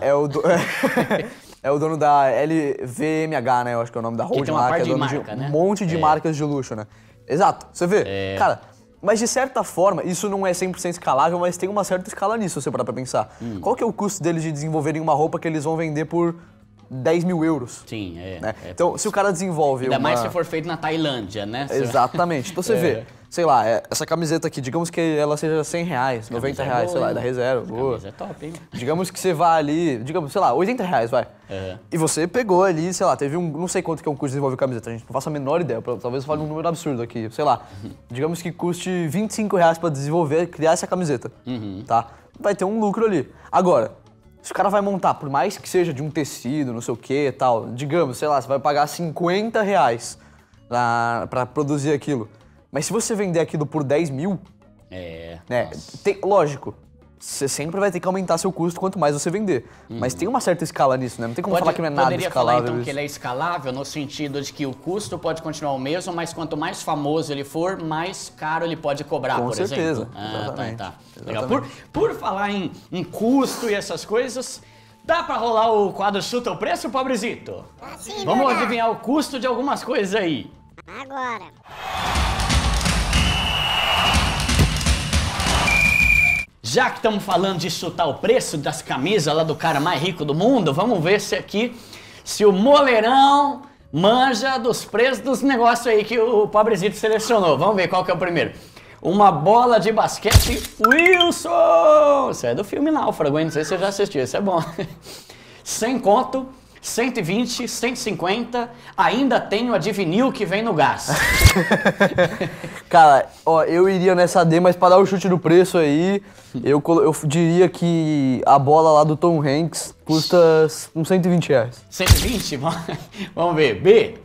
é o dono da LVMH, né? Eu acho que é o nome da holding lá, que é dono de um monte de marcas de luxo, né? Exato, você vê. Cara, mas de certa forma, isso não é 100% escalável, mas tem uma certa escala nisso, se você parar pra pensar. Qual que é o custo deles de desenvolverem uma roupa que eles vão vender por 10 mil euros? Sim, né? Então, se o cara desenvolve Ainda mais se for feito na Tailândia, né? Exatamente. Então você vê, sei lá, essa camiseta aqui, digamos que ela seja R$100, R$90, sei lá, é da reserva. Camisa é top, hein? Digamos que você vá ali, digamos, sei lá, R$80, vai. E você pegou ali, sei lá, teve não sei quanto que é um custo de desenvolver camiseta, a gente não faço a menor ideia, talvez eu fale um número absurdo aqui, sei lá. Digamos que custe R$25 pra desenvolver, criar essa camiseta, tá? Vai ter um lucro ali. Agora, se o cara vai montar, por mais que seja de um tecido, não sei o que e tal, digamos, sei lá, você vai pagar R$50 pra produzir aquilo. Mas se você vender aquilo por 10 mil, né, lógico, você sempre vai ter que aumentar seu custo quanto mais você vender. Mas tem uma certa escala nisso, né? Não tem como falar que não é nada escalável. Poderia falar, então, que ele é escalável no sentido de que o custo pode continuar o mesmo, mas quanto mais famoso ele for, mais caro ele pode cobrar, por exemplo. Com certeza. Exatamente. Tá. Legal. Por falar em custo e essas coisas, dá pra rolar o quadro Chuta o Preço, pobrezito? Sim, Vamos verdade. adivinhar o custo de algumas coisas aí. Agora. Já que estamos falando de chutar o preço das camisas lá do cara mais rico do mundo, vamos ver se o Moleirão manja dos preços dos negócios aí que o pobrezito selecionou. Vamos ver qual que é o primeiro. Uma bola de basquete Wilson! Isso é do filme Náufrago, hein? Não sei se você já assistiu, isso é bom. 100 conto. 120, 150, ainda tenho a de vinil que vem no gás. Cara, ó, eu iria nessa D, mas pra dar o chute do preço aí, eu diria que a bola lá do Tom Hanks custa uns 120 reais. 120? Vamos ver. B.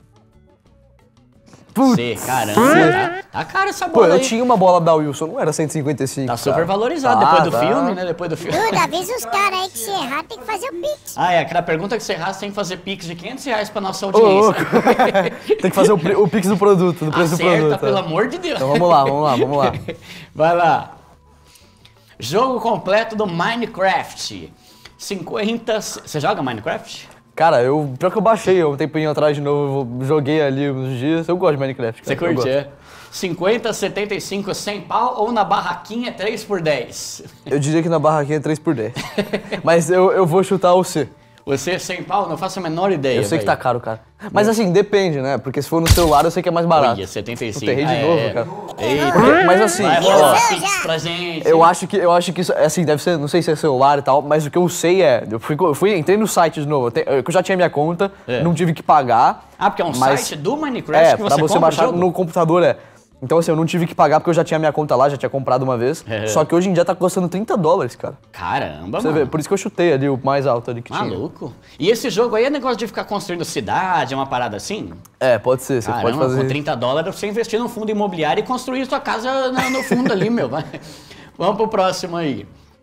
Putz. C, caramba, tá caro essa Pô, bola eu aí. tinha uma bola da Wilson, não era 155. Tá super cara. valorizado depois do filme, né? Depois do filme. Duda, avisa os caras aí que se errar tem que fazer o pix. Ah, é, aquela pergunta que você errar, você tem que fazer pix de 500 reais pra nossa Ô, audiência. louco. Tem que fazer o pix do produto, do preço do Acerta, produto. pelo amor de Deus. Então vamos lá. Vai lá. Jogo completo do Minecraft. 50... Você joga Minecraft? Cara, pior que eu baixei um tempinho atrás de novo, eu joguei ali uns dias. Eu gosto de Minecraft. Você Cara, curte, é? 50, 75, 100 pau ou na barraquinha 3 por 10? Eu diria que na barraquinha é 3x10. Mas eu vou chutar o C. Você 100 pau? Não faço a menor ideia. Eu sei que tá velho. caro, cara. Mas assim, depende, né? Porque se for no celular, eu sei que é mais barato. Olha, 75. Eu errei de novo, cara. Eita. Mas assim, Vai ó, rolar pix pra gente. eu acho que isso, assim, deve ser, não sei se é celular e tal, mas o que eu sei é, entrei no site de novo, eu já tinha minha conta, não tive que pagar. Ah, porque é um mas- site do Minecraft que pra você compra o baixar jogo? no computador, Então assim, eu não tive que pagar porque eu já tinha minha conta lá, já tinha comprado uma vez. Só que hoje em dia tá custando $30, cara. Caramba, Você mano. vê, por isso que eu chutei ali o mais alto ali que tinha. Maluco. E esse jogo aí é negócio de ficar construindo cidade, é uma parada assim? É, pode ser, você Caramba, pode fazer. com $30 você investir num fundo imobiliário e construir sua casa no fundo ali, meu. Vai. Vamos pro próximo aí.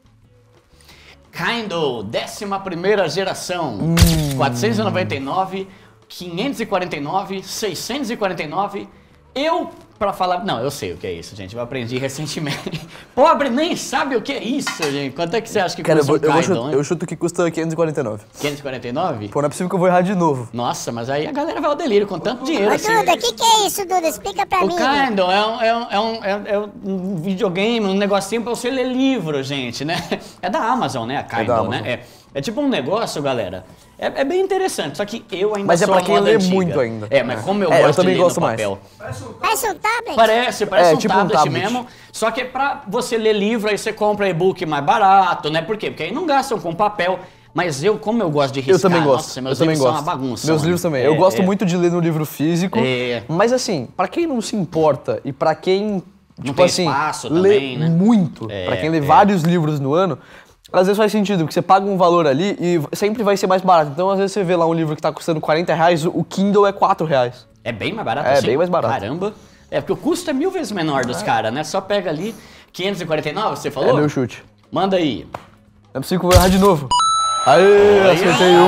Kindle, 11ª geração. 499, 549, 649. Pra falar... Não, eu sei o que é isso, gente. Eu aprendi recentemente. Pobre nem sabe o que é isso, gente. Quanto é que você acha que Cara, custa um Kindle, hein? eu chuto que custa 549. 549? Pô, não é possível que eu vou errar de novo. Nossa, mas aí a galera vai ao delírio com tanto dinheiro Ô, assim. Duda, o que é isso, Duda? Explica pra O mim. Kindle é um videogame, um negocinho pra você ler livro, gente, né? É da Amazon, né? A Kindle, da Amazon. né? É tipo um negócio, galera. É bem interessante, só que eu ainda Mas é sou pra a quem moda lê antiga. muito ainda. É, mas como eu É, eu gosto de também ler gosto no mais. papel. Parece um tablet? Parece É, um tipo um tablet tablet. mesmo, só que é pra você ler livro, aí você compra e-book mais barato, né? Por quê? Porque aí não gastam com papel. Mas como eu gosto de riscar, Eu também gosto. nossa, meus eu também livros gosto. são uma bagunça. Meus mano. livros também. Eu gosto muito de ler no livro físico. É. Mas assim, pra quem não se importa e pra quem, tipo tem assim, espaço lê também, né? muito, pra quem lê vários livros no ano, às vezes faz sentido, porque você paga um valor ali e sempre vai ser mais barato. Então, às vezes você vê lá um livro que tá custando R$40, o Kindle é R$4. É bem mais barato É, assim? bem mais barato. Caramba. É, porque o custo é 1000 vezes menor dos caras, né? Só pega ali 549, você falou? É meu chute. Manda aí. Não é possível que eu vou errar de novo. Aê, acertei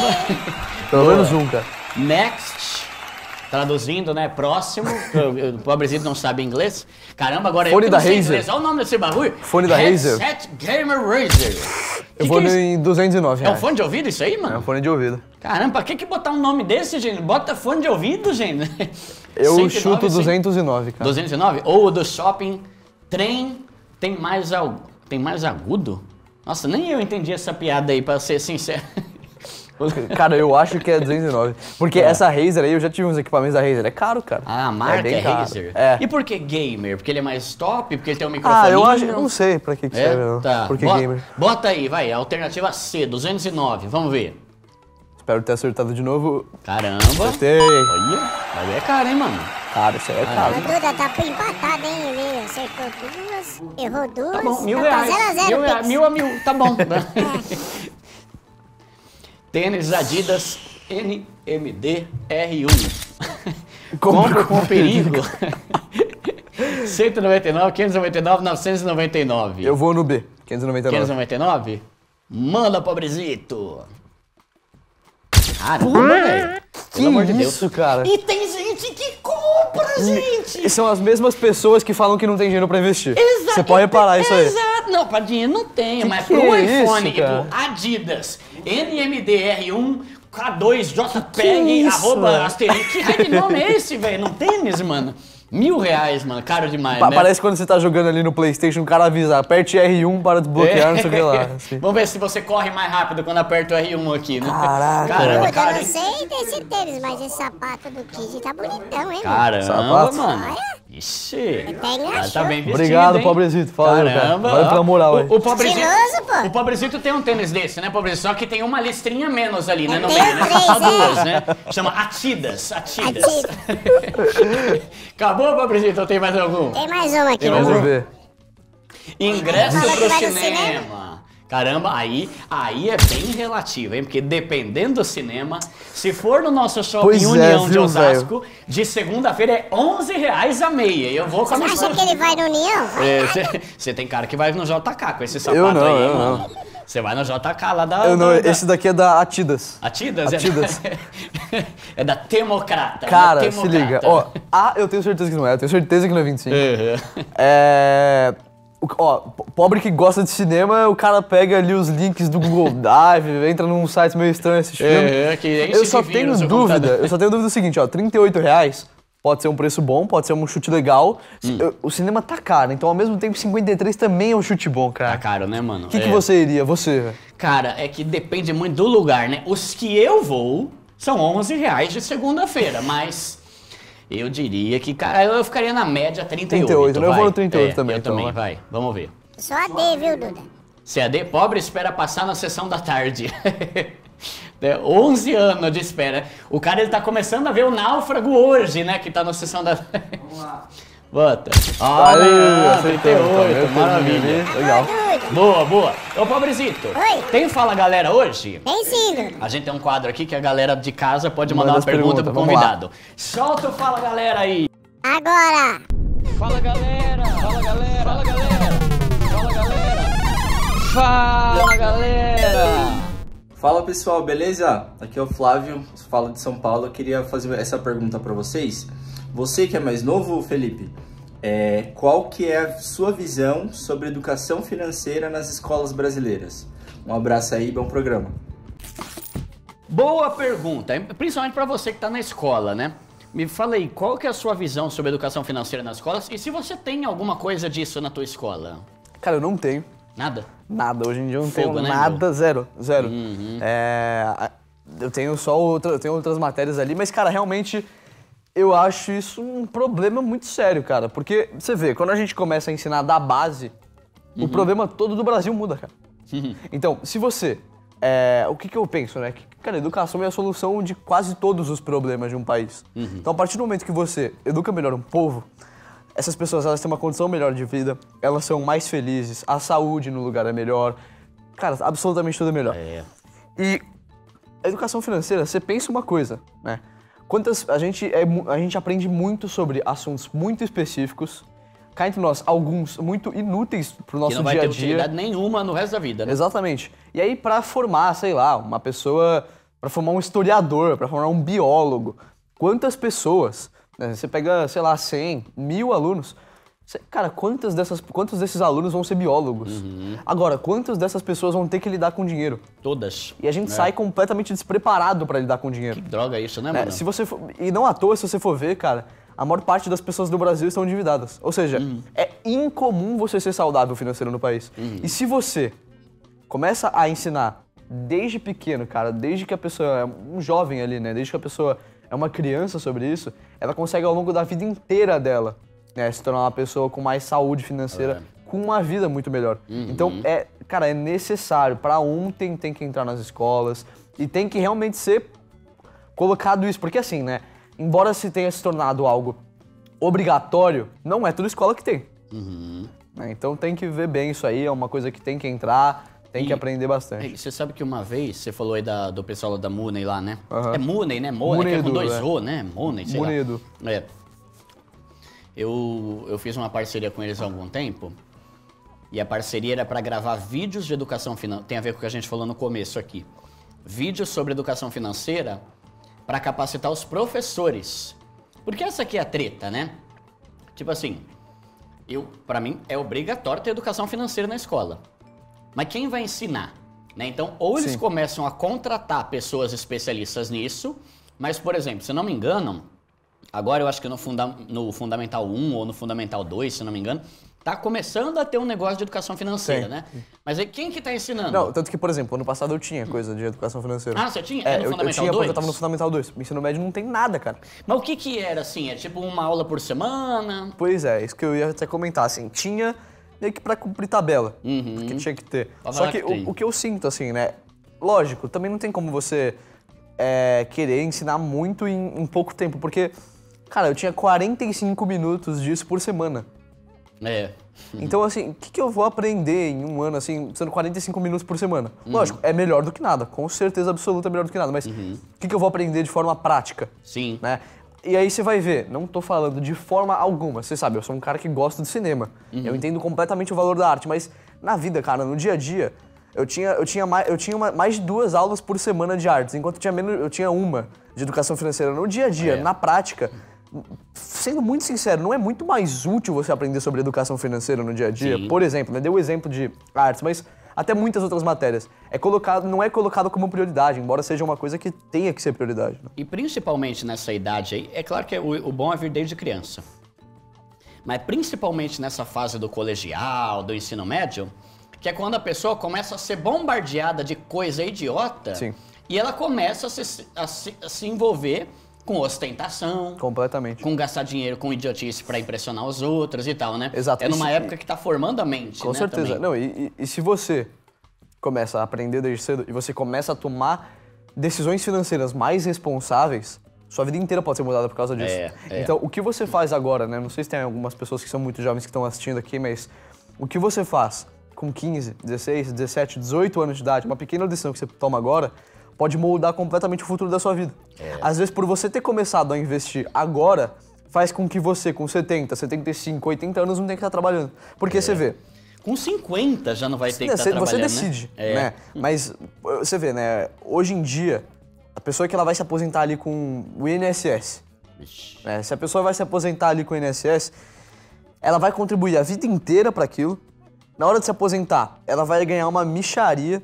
um. Pelo menos um, cara. Next. Traduzindo, né? Próximo. O pobrezinho não sabe inglês. Caramba, agora Fone eu que da não sei Razer. inglês. Olha o nome desse bagulho. Fone da Razer. Headset Gamer Razer. Eu Que vou que é isso? em R$209. É um fone de ouvido isso aí, É mano? um fone de ouvido. Caramba, pra que botar um nome desse, gente? Bota fone de ouvido, gente. Eu 109, chuto 100. 209, cara. 209? Ou o do shopping, trem tem mais agudo? Nossa, nem eu entendi essa piada aí, pra ser sincero. Cara, eu acho que é 209. Porque essa Razer aí, eu já tive uns equipamentos da Razer. É caro, cara. Ah, a marca bem é caro. Razer. É. E por que gamer? Porque ele é mais top? Porque ele tem um microfone? Ah, eu acho. Eu não sei pra que É? serve, não. Tá. Por que Bota, gamer? bota aí, vai. Alternativa C, 209. Vamos ver. Espero ter acertado de novo. Caramba. Acertei. Olha, mas é caro, hein, mano? Cara, isso aí é caro. Ô, Duda, tá empatado, hein? Ele acertou duas, errou duas. Tá bom, R$1000. Tá 0 a 0, 1.000, Pix. 1.000 a 1.000, tá bom. Tênis Adidas NMD R1. Compre com perigo. 199, 599, 999. Eu vou no B, 599. 599? Manda, pobrezito. Caramba, velho. Pelo amor de Deus. isso, cara? E tem gente que compra, gente. E são as mesmas pessoas que falam que não tem dinheiro pra investir. Exato. Você pode reparar isso aí. Exato. Não, pra dinheiro não tem, mas que pro é iPhone, isso, cara? tipo, Adidas, NMDR1, K2, JPEG, Que isso, arroba velho? asterisco. Que raio de nome é esse, velho? Não tênis, mano? R$1000, mano. Caro demais, né? Parece quando você tá jogando ali no PlayStation, o cara avisa, aperte R1 para desbloquear, não sei o que lá. assim. Vamos ver se você corre mais rápido quando aperta o R1 aqui, né? Caraca. Caramba, Duda, cara. eu não sei desse tênis, mas esse sapato do Kid tá bonitão, hein, mano? Caramba, Sapato. mano. Olha. Ixi, Até engraxou. tá bem vestido, Obrigado, hein? pobrezito. Valeu, cara. Caramba. Valeu pela moral aí. O pobrezinho, Estiloso, pô. o pobrezito tem um tênis desse, né, pobrezinho? Só que tem uma listrinha menos ali, né, no Tem meio, né? três, Só é. duas, né? Chama Atidas. Acabou, pobrezito, ou tem mais algum? Tem mais uma aqui, mais vamos Vamos ver. ver. Ingresso Falou que pro vai no cinema. Caramba, aí é bem relativo, hein? Porque dependendo do cinema, se for no nosso shopping Pois é, União de viu, Osasco, de segunda-feira é R$11 a meia. E eu vou com a Você minha acha que ele vai no União? Você tem cara que vai no JK com esse sapato Eu não, aí, eu mano. Você vai no JK lá da... Eu não, da- esse daqui é da Atidas. Atidas? Atidas. É da Democrata. Cara, da se liga. Ó, eu tenho certeza que não é. Eu tenho certeza que não é 25. Pobre que gosta de cinema, o cara pega ali os links do Google Drive, entra num site meio estranho assistir filme. Que enche Eu de só vírus tenho o dúvida, computador. eu só tenho dúvida do seguinte, ó, R$38 pode ser um preço bom, pode ser um chute legal. O cinema tá caro, então ao mesmo tempo 53 também é um chute bom, Tá cara. caro, né, mano? O que você iria? Você, velho? Cara, é que depende muito do lugar, né? Os que eu vou são R$11 de segunda-feira, mas eu diria que, cara, eu ficaria na média 38. 38, né? Eu vai. vou no 38 também, Eu então, também, vai. vai. Vamos ver. Só AD, viu, Duda? CAD, pobre espera passar na sessão da tarde. 11 anos de espera. O cara, ele tá começando a ver o Náufrago hoje, né? Que tá na sessão da... Vamos lá. Bota. Aí, acertou, 38, então, maravilha. Legal. Boa, boa. Ô, pobrezito. Oi. Tem Fala Galera hoje? Tem sim, Duda. A gente tem um quadro aqui que a galera de casa pode mandar Manda uma as pergunta pro perguntas, vamos lá. convidado. Solta o Fala Galera aí. Agora, Fala Galera, fala galera, fala galera, fala galera, fala galera. Fala pessoal, beleza? Aqui é o Flávio, falo de São Paulo. Eu queria fazer essa pergunta para vocês. Você que é mais novo, Felipe, qual que é a sua visão sobre educação financeira nas escolas brasileiras? Um abraço aí, bom programa. Boa pergunta, principalmente para você que tá na escola, né? Me fala aí, qual que é a sua visão sobre educação financeira nas escolas e se você tem alguma coisa disso na tua escola? Cara, eu não tenho Nada? nada. Hoje em dia eu não Fogo, tenho né, nada, zero. Uhum. Eu tenho só eu tenho outras matérias ali, mas, cara, realmente eu acho isso um problema muito sério, cara. Porque, você vê, quando a gente começa a ensinar da base, o problema todo do Brasil muda, cara. Então, se você... o que eu penso, né? Que, cara, educação é a solução de quase todos os problemas de um país. Então, a partir do momento que você educa melhor um povo, essas pessoas, elas têm uma condição melhor de vida, elas são mais felizes, a saúde no lugar é melhor. Cara, absolutamente tudo é melhor. E a educação financeira, você pensa uma coisa, né? A gente aprende muito sobre assuntos muito específicos, cá entre nós, alguns muito inúteis pro nosso Que não vai dia a ter dia. utilidade nenhuma no resto da vida, né? Exatamente. E aí, pra formar, sei lá, uma pessoa, pra formar um historiador, pra formar um biólogo, quantas pessoas, né? Você pega, sei lá, 100, 1000 alunos, cara, quantos desses alunos vão ser biólogos? Agora, quantas dessas pessoas vão ter que lidar com dinheiro? Todas. E a gente sai completamente despreparado pra lidar com dinheiro. Que droga isso, né, Né? mano? Se você e não à toa, se você for ver, cara, a maior parte das pessoas do Brasil estão endividadas. Ou seja, é incomum você ser saudável financeiro no país. E se você começa a ensinar desde pequeno, cara, desde que a pessoa é um jovem ali, né? Desde que a pessoa é uma criança sobre isso, ela consegue ao longo da vida inteira dela, né, se tornar uma pessoa com mais saúde financeira, com uma vida muito melhor. Então, cara, é necessário. Pra ontem tem que entrar nas escolas e tem que realmente ser colocado isso. Porque assim, né, embora se tenha se tornado algo obrigatório, não é toda escola que tem. Né, então tem que ver bem isso aí, é uma coisa que tem que entrar, tem que aprender bastante. Ei, você sabe que uma vez, você falou aí do pessoal da Mooney lá, né? Aham. É Mooney, né? Mooney, que é com Edu, 2 é. O, né? Mooney, sei Mooney lá. Edu. É. Eu fiz uma parceria com eles há algum tempo. E a parceria era para gravar vídeos de educação financeira. Tem a ver com o que a gente falou no começo aqui. Vídeos sobre educação financeira para capacitar os professores. Porque essa aqui é a treta, né? Tipo assim, para mim é obrigatório ter educação financeira na escola. Mas quem vai ensinar? Né? Então, ou eles Sim. começam a contratar pessoas especialistas nisso, mas, por exemplo, se não me engano, agora eu acho que no Fundamental 1 ou no Fundamental 2, se não me engano, tá começando a ter um negócio de educação financeira, Sim. né? Mas aí quem que tá ensinando? Não, tanto que, por exemplo, ano passado eu tinha coisa de educação financeira. Ah, você tinha? É, No eu Fundamental tinha 2? porque eu tava no Fundamental 2. O ensino médio não tem nada, cara. Mas o que que era assim? É tipo uma aula por semana? Pois é, isso que eu ia até comentar, assim, tinha meio que pra cumprir tabela, porque tinha que ter. Pra Só falar que que tem. o que eu sinto, assim, né, lógico, também não tem como você querer ensinar muito em pouco tempo, porque, cara, eu tinha 45 minutos disso por semana. É. Então, assim, o que eu vou aprender em um ano, assim, sendo 45 minutos por semana? Lógico, é melhor do que nada, com certeza absoluta é melhor do que nada, mas o que eu vou aprender de forma prática? Sim. Né? E aí você vai ver, não tô falando de forma alguma, você sabe, eu sou um cara que gosta de cinema, eu entendo completamente o valor da arte, mas na vida, cara, no dia a dia, eu tinha mais de 2 aulas por semana de artes, enquanto eu tinha uma de educação financeira. No dia a dia, na prática, sendo muito sincero, não é muito mais útil você aprender sobre educação financeira no dia a dia? Sim. Por exemplo, né, dei o exemplo de artes, mas até muitas outras matérias. Não é colocado como prioridade, embora seja uma coisa que tenha que ser prioridade. Né? E principalmente nessa idade aí, é claro que o bom é vir desde criança. Mas principalmente nessa fase do colegial, do ensino médio, que é quando a pessoa começa a ser bombardeada de coisa idiota. Sim. E ela começa a se envolver com ostentação, Completamente. com gastar dinheiro com idiotice pra impressionar os outros e tal, né? Exato. É numa Isso- época que tá formando a mente, Com né? certeza. também. Não, e se você começa a aprender desde cedo e você começa a tomar decisões financeiras mais responsáveis, sua vida inteira pode ser mudada por causa disso. Então, o que você faz agora, né? Não sei se tem algumas pessoas que são muito jovens que estão assistindo aqui, mas o que você faz com 15, 16, 17, 18 anos de idade, uma pequena decisão que você toma agora, pode moldar completamente o futuro da sua vida. Às vezes, por você ter começado a investir agora, faz com que você, com 70, 75, 80 anos, não tenha que estar trabalhando. Porque você vê, Com 50 já não vai ter que estar você trabalhando, decide, né? né? Mas você vê, né? Hoje em dia, a pessoa que ela vai se aposentar ali com o INSS, Ixi. né? Se a pessoa vai se aposentar ali com o INSS, ela vai contribuir a vida inteira para aquilo. Na hora de se aposentar, ela vai ganhar uma mixaria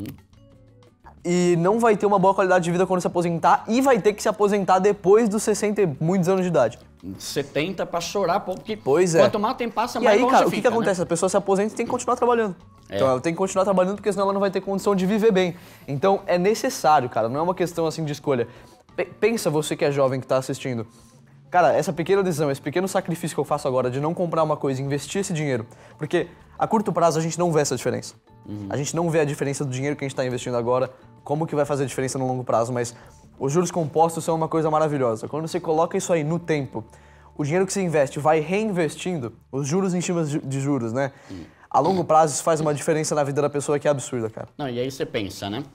e não vai ter uma boa qualidade de vida quando se aposentar e vai ter que se aposentar depois dos 60 e muitos anos de idade. 70 pra chorar, pô, porque Pois é. quanto mais o tempo passa, E mais aí, longe cara, o que fica, acontece? A pessoa se aposenta e tem que continuar trabalhando. Então ela tem que continuar trabalhando porque senão ela não vai ter condição de viver bem. Então é necessário, cara, não é uma questão assim de escolha. Pensa você que é jovem que tá assistindo. Cara, essa pequena decisão, esse pequeno sacrifício que eu faço agora de não comprar uma coisa e investir esse dinheiro, porque a curto prazo a gente não vê essa diferença. A gente não vê a diferença do dinheiro que a gente está investindo agora, como que vai fazer a diferença no longo prazo, mas os juros compostos são uma coisa maravilhosa. Quando você coloca isso aí no tempo, o dinheiro que você investe vai reinvestindo, os juros em cima de juros, né? A longo prazo isso faz uma diferença na vida da pessoa que é absurda, cara. Não, e aí você pensa, né?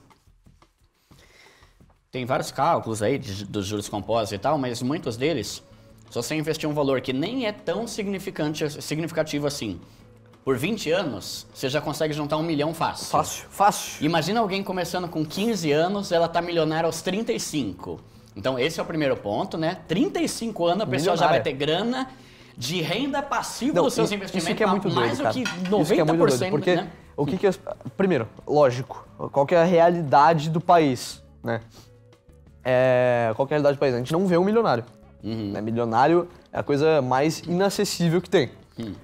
Tem vários cálculos aí dos juros compostos e tal, mas muitos deles, se você investir um valor que nem é tão significativo assim, por 20 anos, você já consegue juntar 1 milhão fácil. Fácil, fácil. Imagina alguém começando com 15 anos, ela tá milionária aos 35. Então esse é o primeiro ponto, né? 35 anos a pessoa já vai Milionária. ter grana de renda passiva Não, dos seus isso investimentos, que é muito mais doido, do que cara. 90%, Isso que é muito doido, porque né? o que primeiro, lógico, qual que é a realidade do país, né? Qual que é a realidade do país? A gente não vê um milionário. Né? Milionário é a coisa mais inacessível que tem.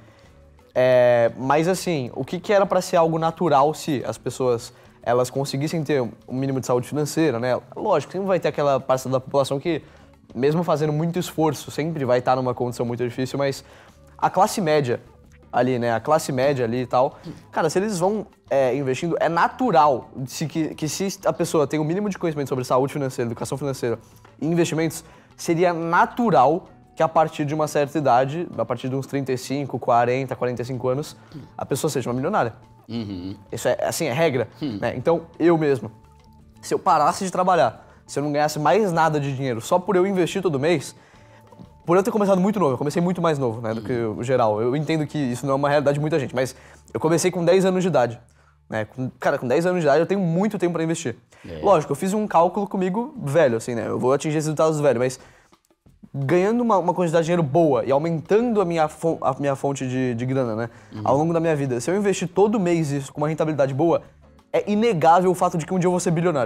Mas assim, o que era pra ser algo natural se as pessoas elas conseguissem ter um mínimo de saúde financeira, né? Lógico, sempre vai ter aquela parcela da população que, mesmo fazendo muito esforço, sempre vai estar numa condição muito difícil, mas a classe média ali, né? A classe média ali e tal, cara, se eles vão investindo, é natural que se a pessoa tem o mínimo de conhecimento sobre saúde financeira, educação financeira e investimentos, seria natural que a partir de uma certa idade, a partir de uns 35, 40, 45 anos, a pessoa seja uma milionária. Isso é, assim, é regra. Né? Então, eu mesmo, se eu parasse de trabalhar, se eu não ganhasse mais nada de dinheiro só por eu investir todo mês, por eu ter começado muito novo, eu comecei muito mais novo, né, do que o geral. Eu entendo que isso não é uma realidade de muita gente, mas eu comecei com 10 anos de idade. Né? Cara, com 10 anos de idade eu tenho muito tempo pra investir. Lógico, eu fiz um cálculo comigo velho, assim, né? Eu vou atingir esses resultados velho, mas ganhando uma quantidade de dinheiro boa e aumentando a minha fonte de grana, né? Ao longo da minha vida. Se eu investir todo mês isso com uma rentabilidade boa, é inegável o fato de que um dia eu vou ser bilionário.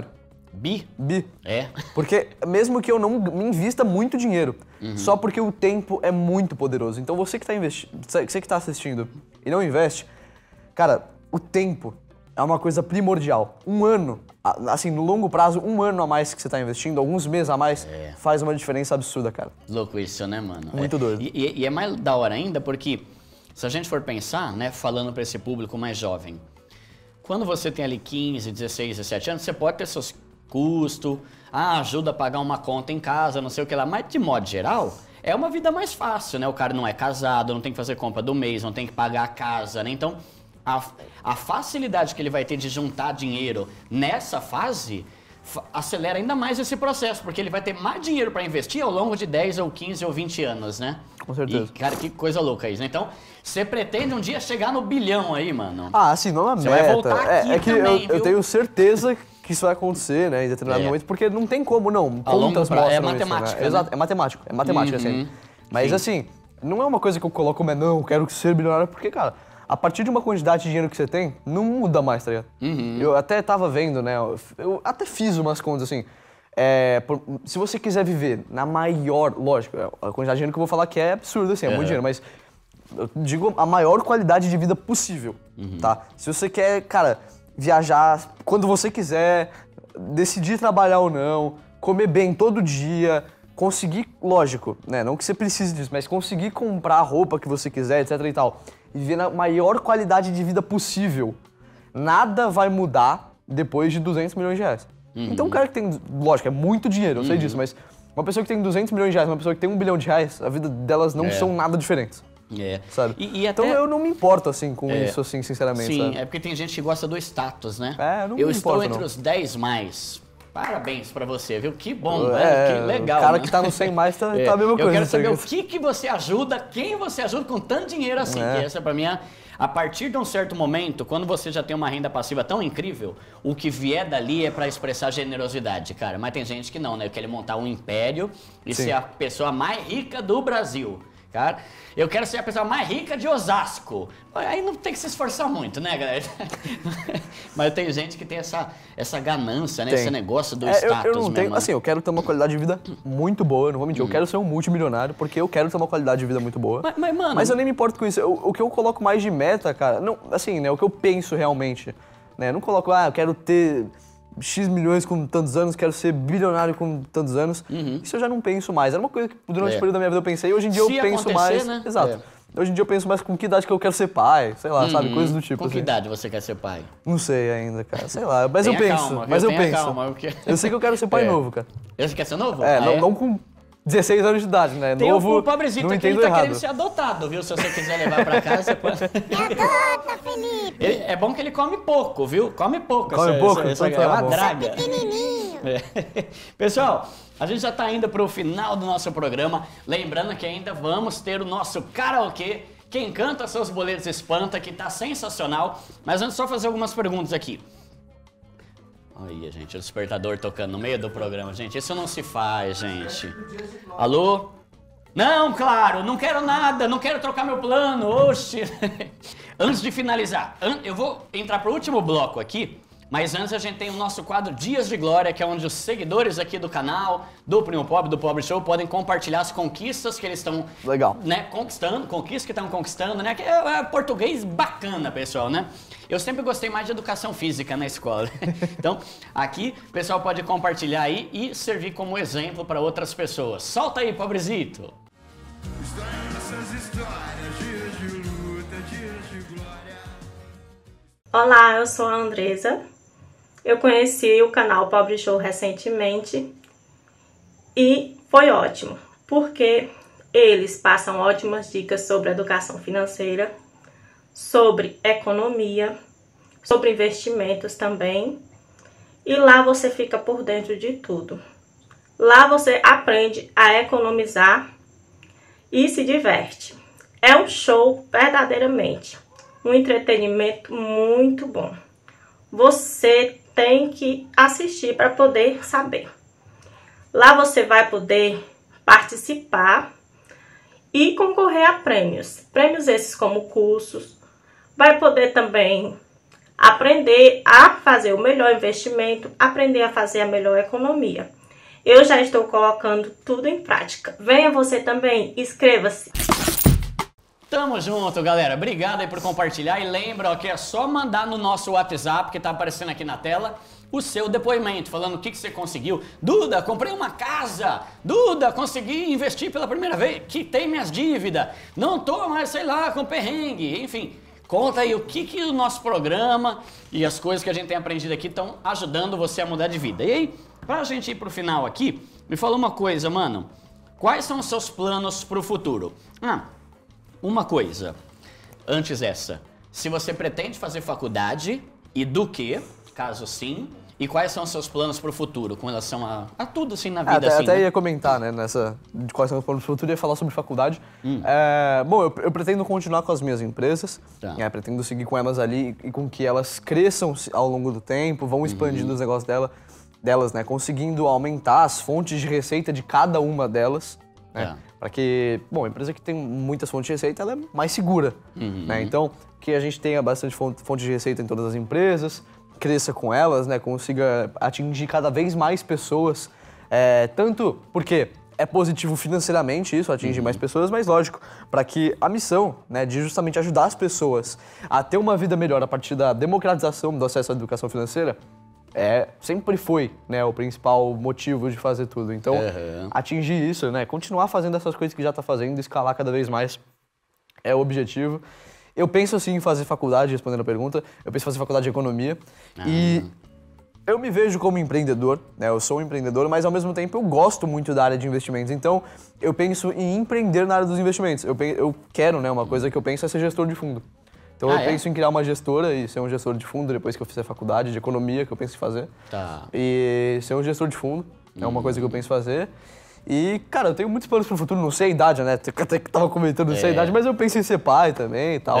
Bi? Bi. É. Porque mesmo que eu não me invista muito dinheiro, só porque o tempo é muito poderoso. Então você que tá você que tá assistindo e não investe, cara, o tempo é uma coisa primordial. Um ano, assim, no longo prazo, um ano a mais que você tá investindo, alguns meses a mais, faz uma diferença absurda, cara. Louco isso, né, mano? Muito doido. E é mais da hora ainda porque, se a gente for pensar, né, falando pra esse público mais jovem, quando você tem ali 15, 16, 17 anos, você pode ter seus custos, ajuda a pagar uma conta em casa, não sei o que lá, mas de modo geral, é uma vida mais fácil, né? O cara não é casado, não tem que fazer compra do mês, não tem que pagar a casa, né? Então, a facilidade que ele vai ter de juntar dinheiro nessa fase acelera ainda mais esse processo, porque ele vai ter mais dinheiro para investir ao longo de 10 ou 15 ou 20 anos, né? Com certeza. E, cara, que coisa louca isso, né? Então, você pretende um dia chegar no bilhão aí, mano? Ah, assim, não é uma Você meta. vai voltar aqui é que também, eu viu? tenho certeza que isso vai acontecer, né, em determinado momento, porque não tem como, não. A longo Contas prazo, mostram é matemática, isso, né? né? Exato, é matemática, assim. Mas, Sim. assim, não é uma coisa que eu coloco como não, quero ser bilionário, porque, cara, a partir de uma quantidade de dinheiro que você tem, não muda mais, tá ligado? Eu até tava vendo, né, eu até fiz umas contas, assim, se você quiser viver na maior, lógico, a quantidade de dinheiro que eu vou falar que é absurda, assim, é muito dinheiro, mas eu digo a maior qualidade de vida possível, tá? Se você quer, cara, viajar quando você quiser, decidir trabalhar ou não, comer bem todo dia, conseguir, lógico, né, não que você precise disso, mas conseguir comprar a roupa que você quiser, etc e tal, e viver na maior qualidade de vida possível, nada vai mudar depois de 200 milhões de reais. Então um cara que tem, lógico, é muito dinheiro, eu sei disso, mas uma pessoa que tem 200 milhões de reais, uma pessoa que tem 1 bilhão de reais, a vida delas não são nada diferentes. Sabe? E até... Então eu não me importo, assim, com isso, assim, sinceramente, Sim, sabe? é porque tem gente que gosta do status, né? Eu não me Eu estou importo, entre não. os 10 mais. Parabéns pra você, viu? Que bom, velho, que legal. O cara né? que tá no 100 mais tá a mesma coisa. Eu quero tá saber o ligado? que você ajuda, quem você ajuda com tanto dinheiro assim. Que essa pra mim é... A partir de um certo momento, quando você já tem uma renda passiva tão incrível, o que vier dali é pra expressar generosidade, cara. Mas tem gente que não, né? Quer montar um império e Sim. ser a pessoa mais rica do Brasil. Cara, eu quero ser a pessoa mais rica de Osasco. Aí não tem que se esforçar muito, né, galera? Mas tem gente que tem essa ganância, né? Tem. Esse negócio do status eu não mesmo. tenho, né? assim, eu quero ter uma qualidade de vida muito boa, eu não vou mentir, eu quero ser um multimilionário porque eu quero ter uma qualidade de vida muito boa. Mas, mano... Mas eu nem me importo com isso. O que eu coloco mais de meta, cara, não, assim, né, o que eu penso realmente, né, eu não coloco, eu quero ter X milhões com tantos anos, quero ser bilionário com tantos anos. Isso eu já não penso mais. Era uma coisa que durante o período da minha vida eu pensei, hoje em dia Se eu penso acontecer, mais... né? Exato. Hoje em dia eu penso mais com que idade que eu quero ser pai, sei lá, sabe, coisas do tipo. Com que assim. idade você quer ser pai? Não sei ainda, cara, sei lá, mas Tenha eu penso, calma, mas viu? eu Tenha penso. calma, porque- Eu sei que eu quero ser pai novo, cara. Você quer ser novo? Não com 16 anos de idade, né? Tem novo, o pobrezinho não aqui, ele entendo tá errado. querendo ser adotado, viu? Se você quiser levar pra casa, pode... Adota, Felipe. É bom que ele come pouco, viu? Come pouco. Come pouco? Essa Então tá é uma bom. draga. Pequenininho. Pessoal, a gente já tá indo pro final do nosso programa. Lembrando que ainda vamos ter o nosso karaokê. Quem canta seus boletos espanta, que tá sensacional. Mas antes, só fazer algumas perguntas aqui. Olha, gente, o despertador tocando no meio do programa. Gente, isso não se faz, gente. Alô? Não, claro, não quero nada, não quero trocar meu plano, oxe. Antes de finalizar, eu vou entrar pro último bloco aqui, mas antes a gente tem o nosso quadro Dias de Glória, que é onde os seguidores aqui do canal, do Primo Pobre, do Pobre Show, podem compartilhar as conquistas que eles estão, Legal. né, conquistando, conquistas que estão conquistando, né, que é português bacana, pessoal, né? Eu sempre gostei mais de educação física na escola. Então, aqui, o pessoal pode compartilhar aí e servir como exemplo para outras pessoas. Solta aí, pobrezito! Olá, eu sou a Andresa. Eu conheci o canal Pobre Show recentemente e foi ótimo, porque eles passam ótimas dicas sobre educação financeira, sobre economia, sobre investimentos também. E lá você fica por dentro de tudo. Lá você aprende a economizar e se diverte. É um show verdadeiramente, um entretenimento muito bom. Você tem que assistir para poder saber. Lá você vai poder participar e concorrer a prêmios. Prêmios esses como cursos. Vai poder também aprender a fazer o melhor investimento, aprender a fazer a melhor economia. Eu já estou colocando tudo em prática. Venha você também, inscreva-se. Tamo junto, galera. Obrigado aí por compartilhar. E lembra, ó, que é só mandar no nosso WhatsApp, que tá aparecendo aqui na tela, o seu depoimento, falando o que você conseguiu. Duda, comprei uma casa. Duda, consegui investir pela primeira vez. Quitei minhas dívidas. Não tô mais, sei lá, com perrengue. Enfim, conta aí o que o nosso programa e as coisas que a gente tem aprendido aqui estão ajudando você a mudar de vida. E aí, pra gente ir pro final aqui, me fala uma coisa, mano. Quais são os seus planos pro futuro? Uma coisa, antes essa, se você pretende fazer faculdade e do que, caso sim, e quais são os seus planos para o futuro com relação a tudo assim na vida? Até né? ia comentar, né, de quais são os planos para o futuro, ia falar sobre faculdade. Bom, eu pretendo continuar com as minhas empresas, pretendo seguir com elas ali e com que elas cresçam ao longo do tempo, vão expandindo os negócios delas, né, conseguindo aumentar as fontes de receita de cada uma delas, né? Para que, bom, a empresa que tem muitas fontes de receita, ela é mais segura, né? Então, que a gente tenha bastante fonte de receita em todas as empresas, cresça com elas, né? Consiga atingir cada vez mais pessoas, tanto porque é positivo financeiramente isso, atingir mais pessoas, mas lógico, para que a missão, né, de justamente ajudar as pessoas a ter uma vida melhor a partir da democratização do acesso à educação financeira, sempre foi, né, o principal motivo de fazer tudo. Então, atingir isso, né, continuar fazendo essas coisas que já está fazendo, escalar cada vez mais é o objetivo. Eu penso, assim, em fazer faculdade, respondendo a pergunta, eu penso em fazer faculdade de economia e eu me vejo como empreendedor, né, eu sou um empreendedor, mas ao mesmo tempo eu gosto muito da área de investimentos. Então, eu penso em empreender na área dos investimentos. Eu quero, né, uma coisa que eu penso é ser gestor de fundo. Então eu penso em criar uma gestora e ser um gestor de fundo depois que eu fizer faculdade de economia, que eu penso em fazer. E ser um gestor de fundo é uma coisa que eu penso em fazer. E, cara, eu tenho muitos planos pro futuro, não sei a idade, né? Até que tava comentando, não sei a idade, mas eu penso em ser pai também e tal.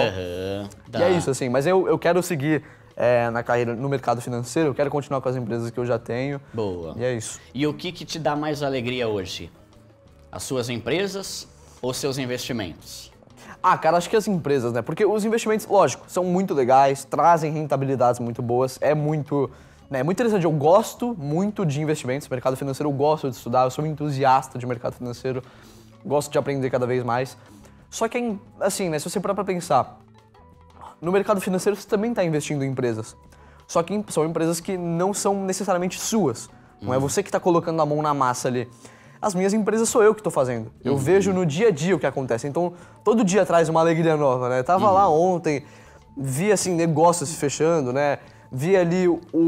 E é isso, assim. Mas eu quero seguir na carreira, no mercado financeiro, eu quero continuar com as empresas que eu já tenho. Boa. E é isso. E o que te dá mais alegria hoje? As suas empresas ou seus investimentos? Cara, acho que as empresas, né? Porque os investimentos, lógico, são muito legais, trazem rentabilidades muito boas, é muito interessante. Eu gosto muito de investimentos, mercado financeiro, eu gosto de estudar, eu sou um entusiasta de mercado financeiro, gosto de aprender cada vez mais. Só que, assim, né, se você parar pra pensar, no mercado financeiro você também está investindo em empresas. Só que são empresas que não são necessariamente suas. Não é você que está colocando a mão na massa ali. As minhas empresas sou eu que estou fazendo. Eu vejo no dia a dia o que acontece. Então, todo dia traz uma alegria nova, né? Tava lá ontem, vi, assim, negócios se fechando, né? Vi ali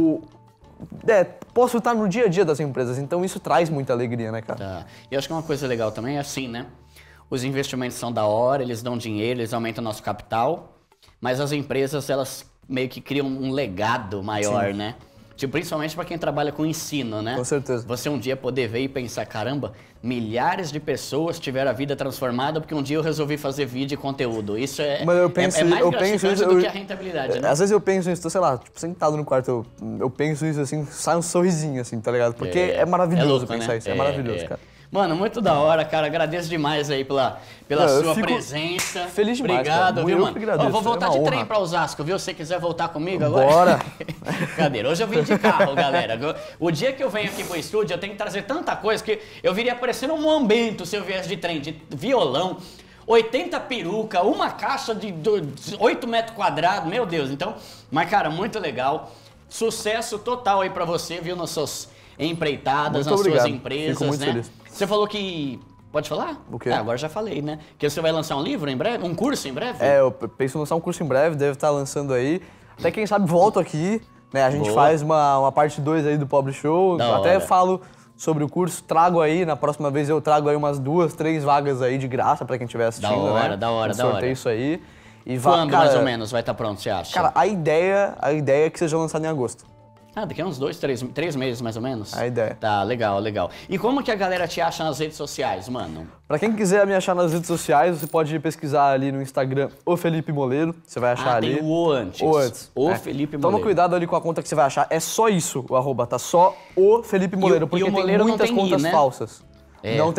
posso estar no dia a dia das empresas. Então, isso traz muita alegria, né, cara? E acho que uma coisa legal também é assim, né? Os investimentos são da hora, eles dão dinheiro, eles aumentam o nosso capital. Mas as empresas, elas meio que criam um legado maior, né? Tipo, principalmente para quem trabalha com ensino, né? Com certeza. Você um dia poder ver e pensar, caramba, milhares de pessoas tiveram a vida transformada porque um dia eu resolvi fazer vídeo e conteúdo. Isso é mais gratificante do que a rentabilidade, né? Às vezes eu penso nisso, tô, sei lá, tipo, sentado no quarto, eu penso isso assim, sai um sorrisinho assim, tá ligado? Porque é maravilhoso louco, pensar né? isso, é maravilhoso, cara. Mano, muito da hora, cara. Agradeço demais aí pela sua presença. Feliz demais, obrigado, cara. viu, Eu mano? que agradeço. Vou voltar de trem pra Osasco, viu? Se você quiser voltar comigo agora. Bora! Cadê? Hoje eu vim de carro, galera. O dia que eu venho aqui pro estúdio, eu tenho que trazer tanta coisa que eu viria parecendo um mombento se eu viesse de trem, de violão, 80 peruca, uma caixa de 8 metros quadrados, meu Deus. Então, mas cara, muito legal. Sucesso total aí pra você, viu? Nas suas empreitadas, nas suas empresas, Fico muito feliz. Você falou que... Pode falar? O quê? Agora já falei, né? Que você vai lançar um livro em breve? Um curso em breve? Eu penso em lançar um curso em breve, deve estar lançando aí. Até quem sabe volto aqui, né? A gente faz uma parte 2 aí do Pobre Show. Até falo sobre o curso, trago aí, na próxima vez eu trago aí umas 2, 3 vagas aí de graça pra quem estiver assistindo, né? Da hora. Sorteio isso aí. E quando mais ou menos vai estar pronto, você acha? Cara, a ideia é que seja lançado em agosto. Daqui a uns 2, 3 meses, mais ou menos? A ideia. Tá, legal. E como que a galera te acha nas redes sociais, mano? Pra quem quiser me achar nas redes sociais, você pode pesquisar ali no Instagram, o Felipe Moleiro, você vai achar ali. Tem o antes. O antes. Felipe Moleiro. Toma cuidado ali com a conta que você vai achar, é só isso, o arroba, tá só o Felipe Moleiro, porque o Moleiro tem muitas não tem contas I, né? falsas. Não tem I.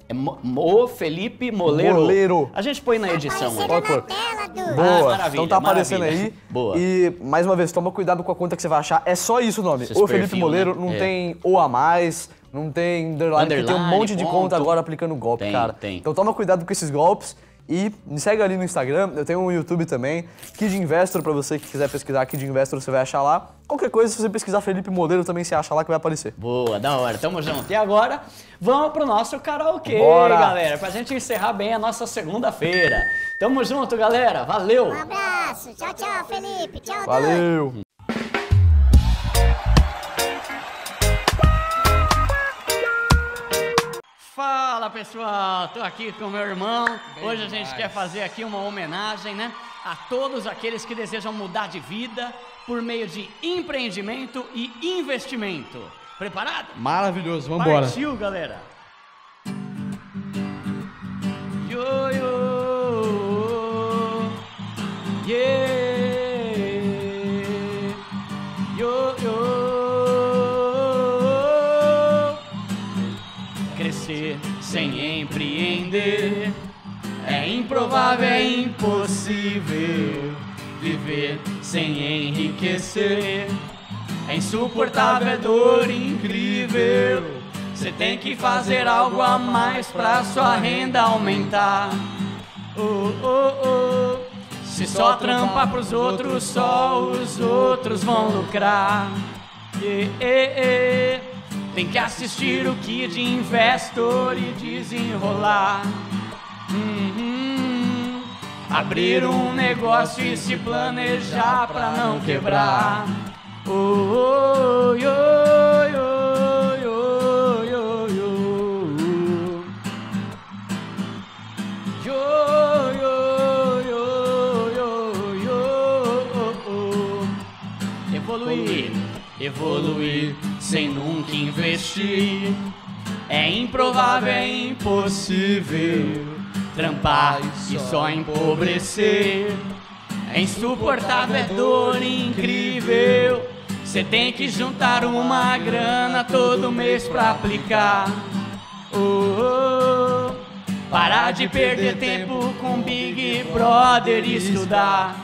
É Mo Felipe Moleiro. Moleiro. A gente põe na edição aí. Aparecendo na tela, Du. Boa, maravilha, então tá aparecendo maravilha. aí. Boa. E, mais uma vez, toma cuidado com a conta que você vai achar. É só isso o nome. Esses O Felipe perfil, Moleiro, né? não É. tem O a mais, não tem underline, porque tem um Underline, monte de ponto. conta agora aplicando golpe, Tem, cara. tem. Então toma cuidado com esses golpes. E me segue ali no Instagram, eu tenho um YouTube também, Kid Investor, pra você que quiser pesquisar Kid Investor, você vai achar lá. Qualquer coisa, se você pesquisar Felipe Moleiro, também você acha lá que vai aparecer. Boa, da hora, tamo junto. E agora, vamos pro nosso karaokê, Bora. galera, pra gente encerrar bem a nossa segunda-feira. Tamo junto, galera, valeu! Um abraço. Tchau, tchau, Felipe. Tchau, Du. Valeu! Fala pessoal, tô aqui com meu irmão. Hoje a gente quer fazer aqui uma homenagem, né, a todos aqueles que desejam mudar de vida por meio de empreendimento e investimento. Preparado? Maravilhoso, vambora. Partiu, galera. Yo, yo, yeah, yo, yo. Crescer sem empreender é improvável, é impossível. Viver sem enriquecer é insuportável, é dor incrível. Você tem que fazer algo a mais pra sua renda aumentar. Oh, oh, oh. Se só trampar pros outros, só os outros vão lucrar. Tem que assistir o Kid Investor e desenrolar. Abrir um negócio e se planejar pra não quebrar. Oh, oh, yo, yo, yo, yo, yo. Yo, yo, yo, yo, yo, oh, oh. Evoluir, evoluir sem nunca investir é improvável, é impossível. Trampar e só empobrecer é insuportável, é dor incrível. Cê tem que juntar uma grana todo mês pra aplicar. Oh, oh. Parar de perder tempo com Big Brother e estudar.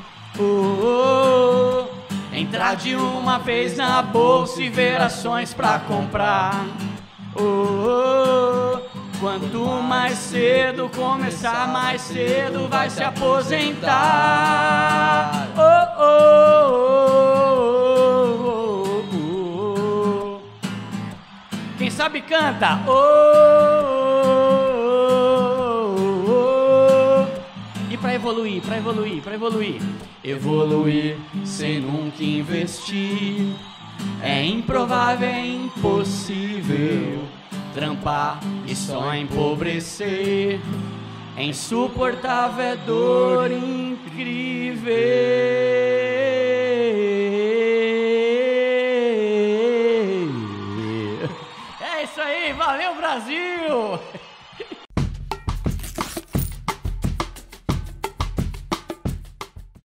Oh, oh. Entrar de uma vez na bolsa e ver ações pra comprar. Oh, oh. Quanto mais cedo começar, mais cedo vai se aposentar. Oh, oh, oh, oh, oh. Quem sabe canta. Oh, oh, oh, oh. E pra evoluir, pra evoluir, pra evoluir. Evoluir sem nunca investir é improvável, é impossível. Trampar e só empobrecer é insuportável, é dor incrível. É isso aí, valeu Brasil!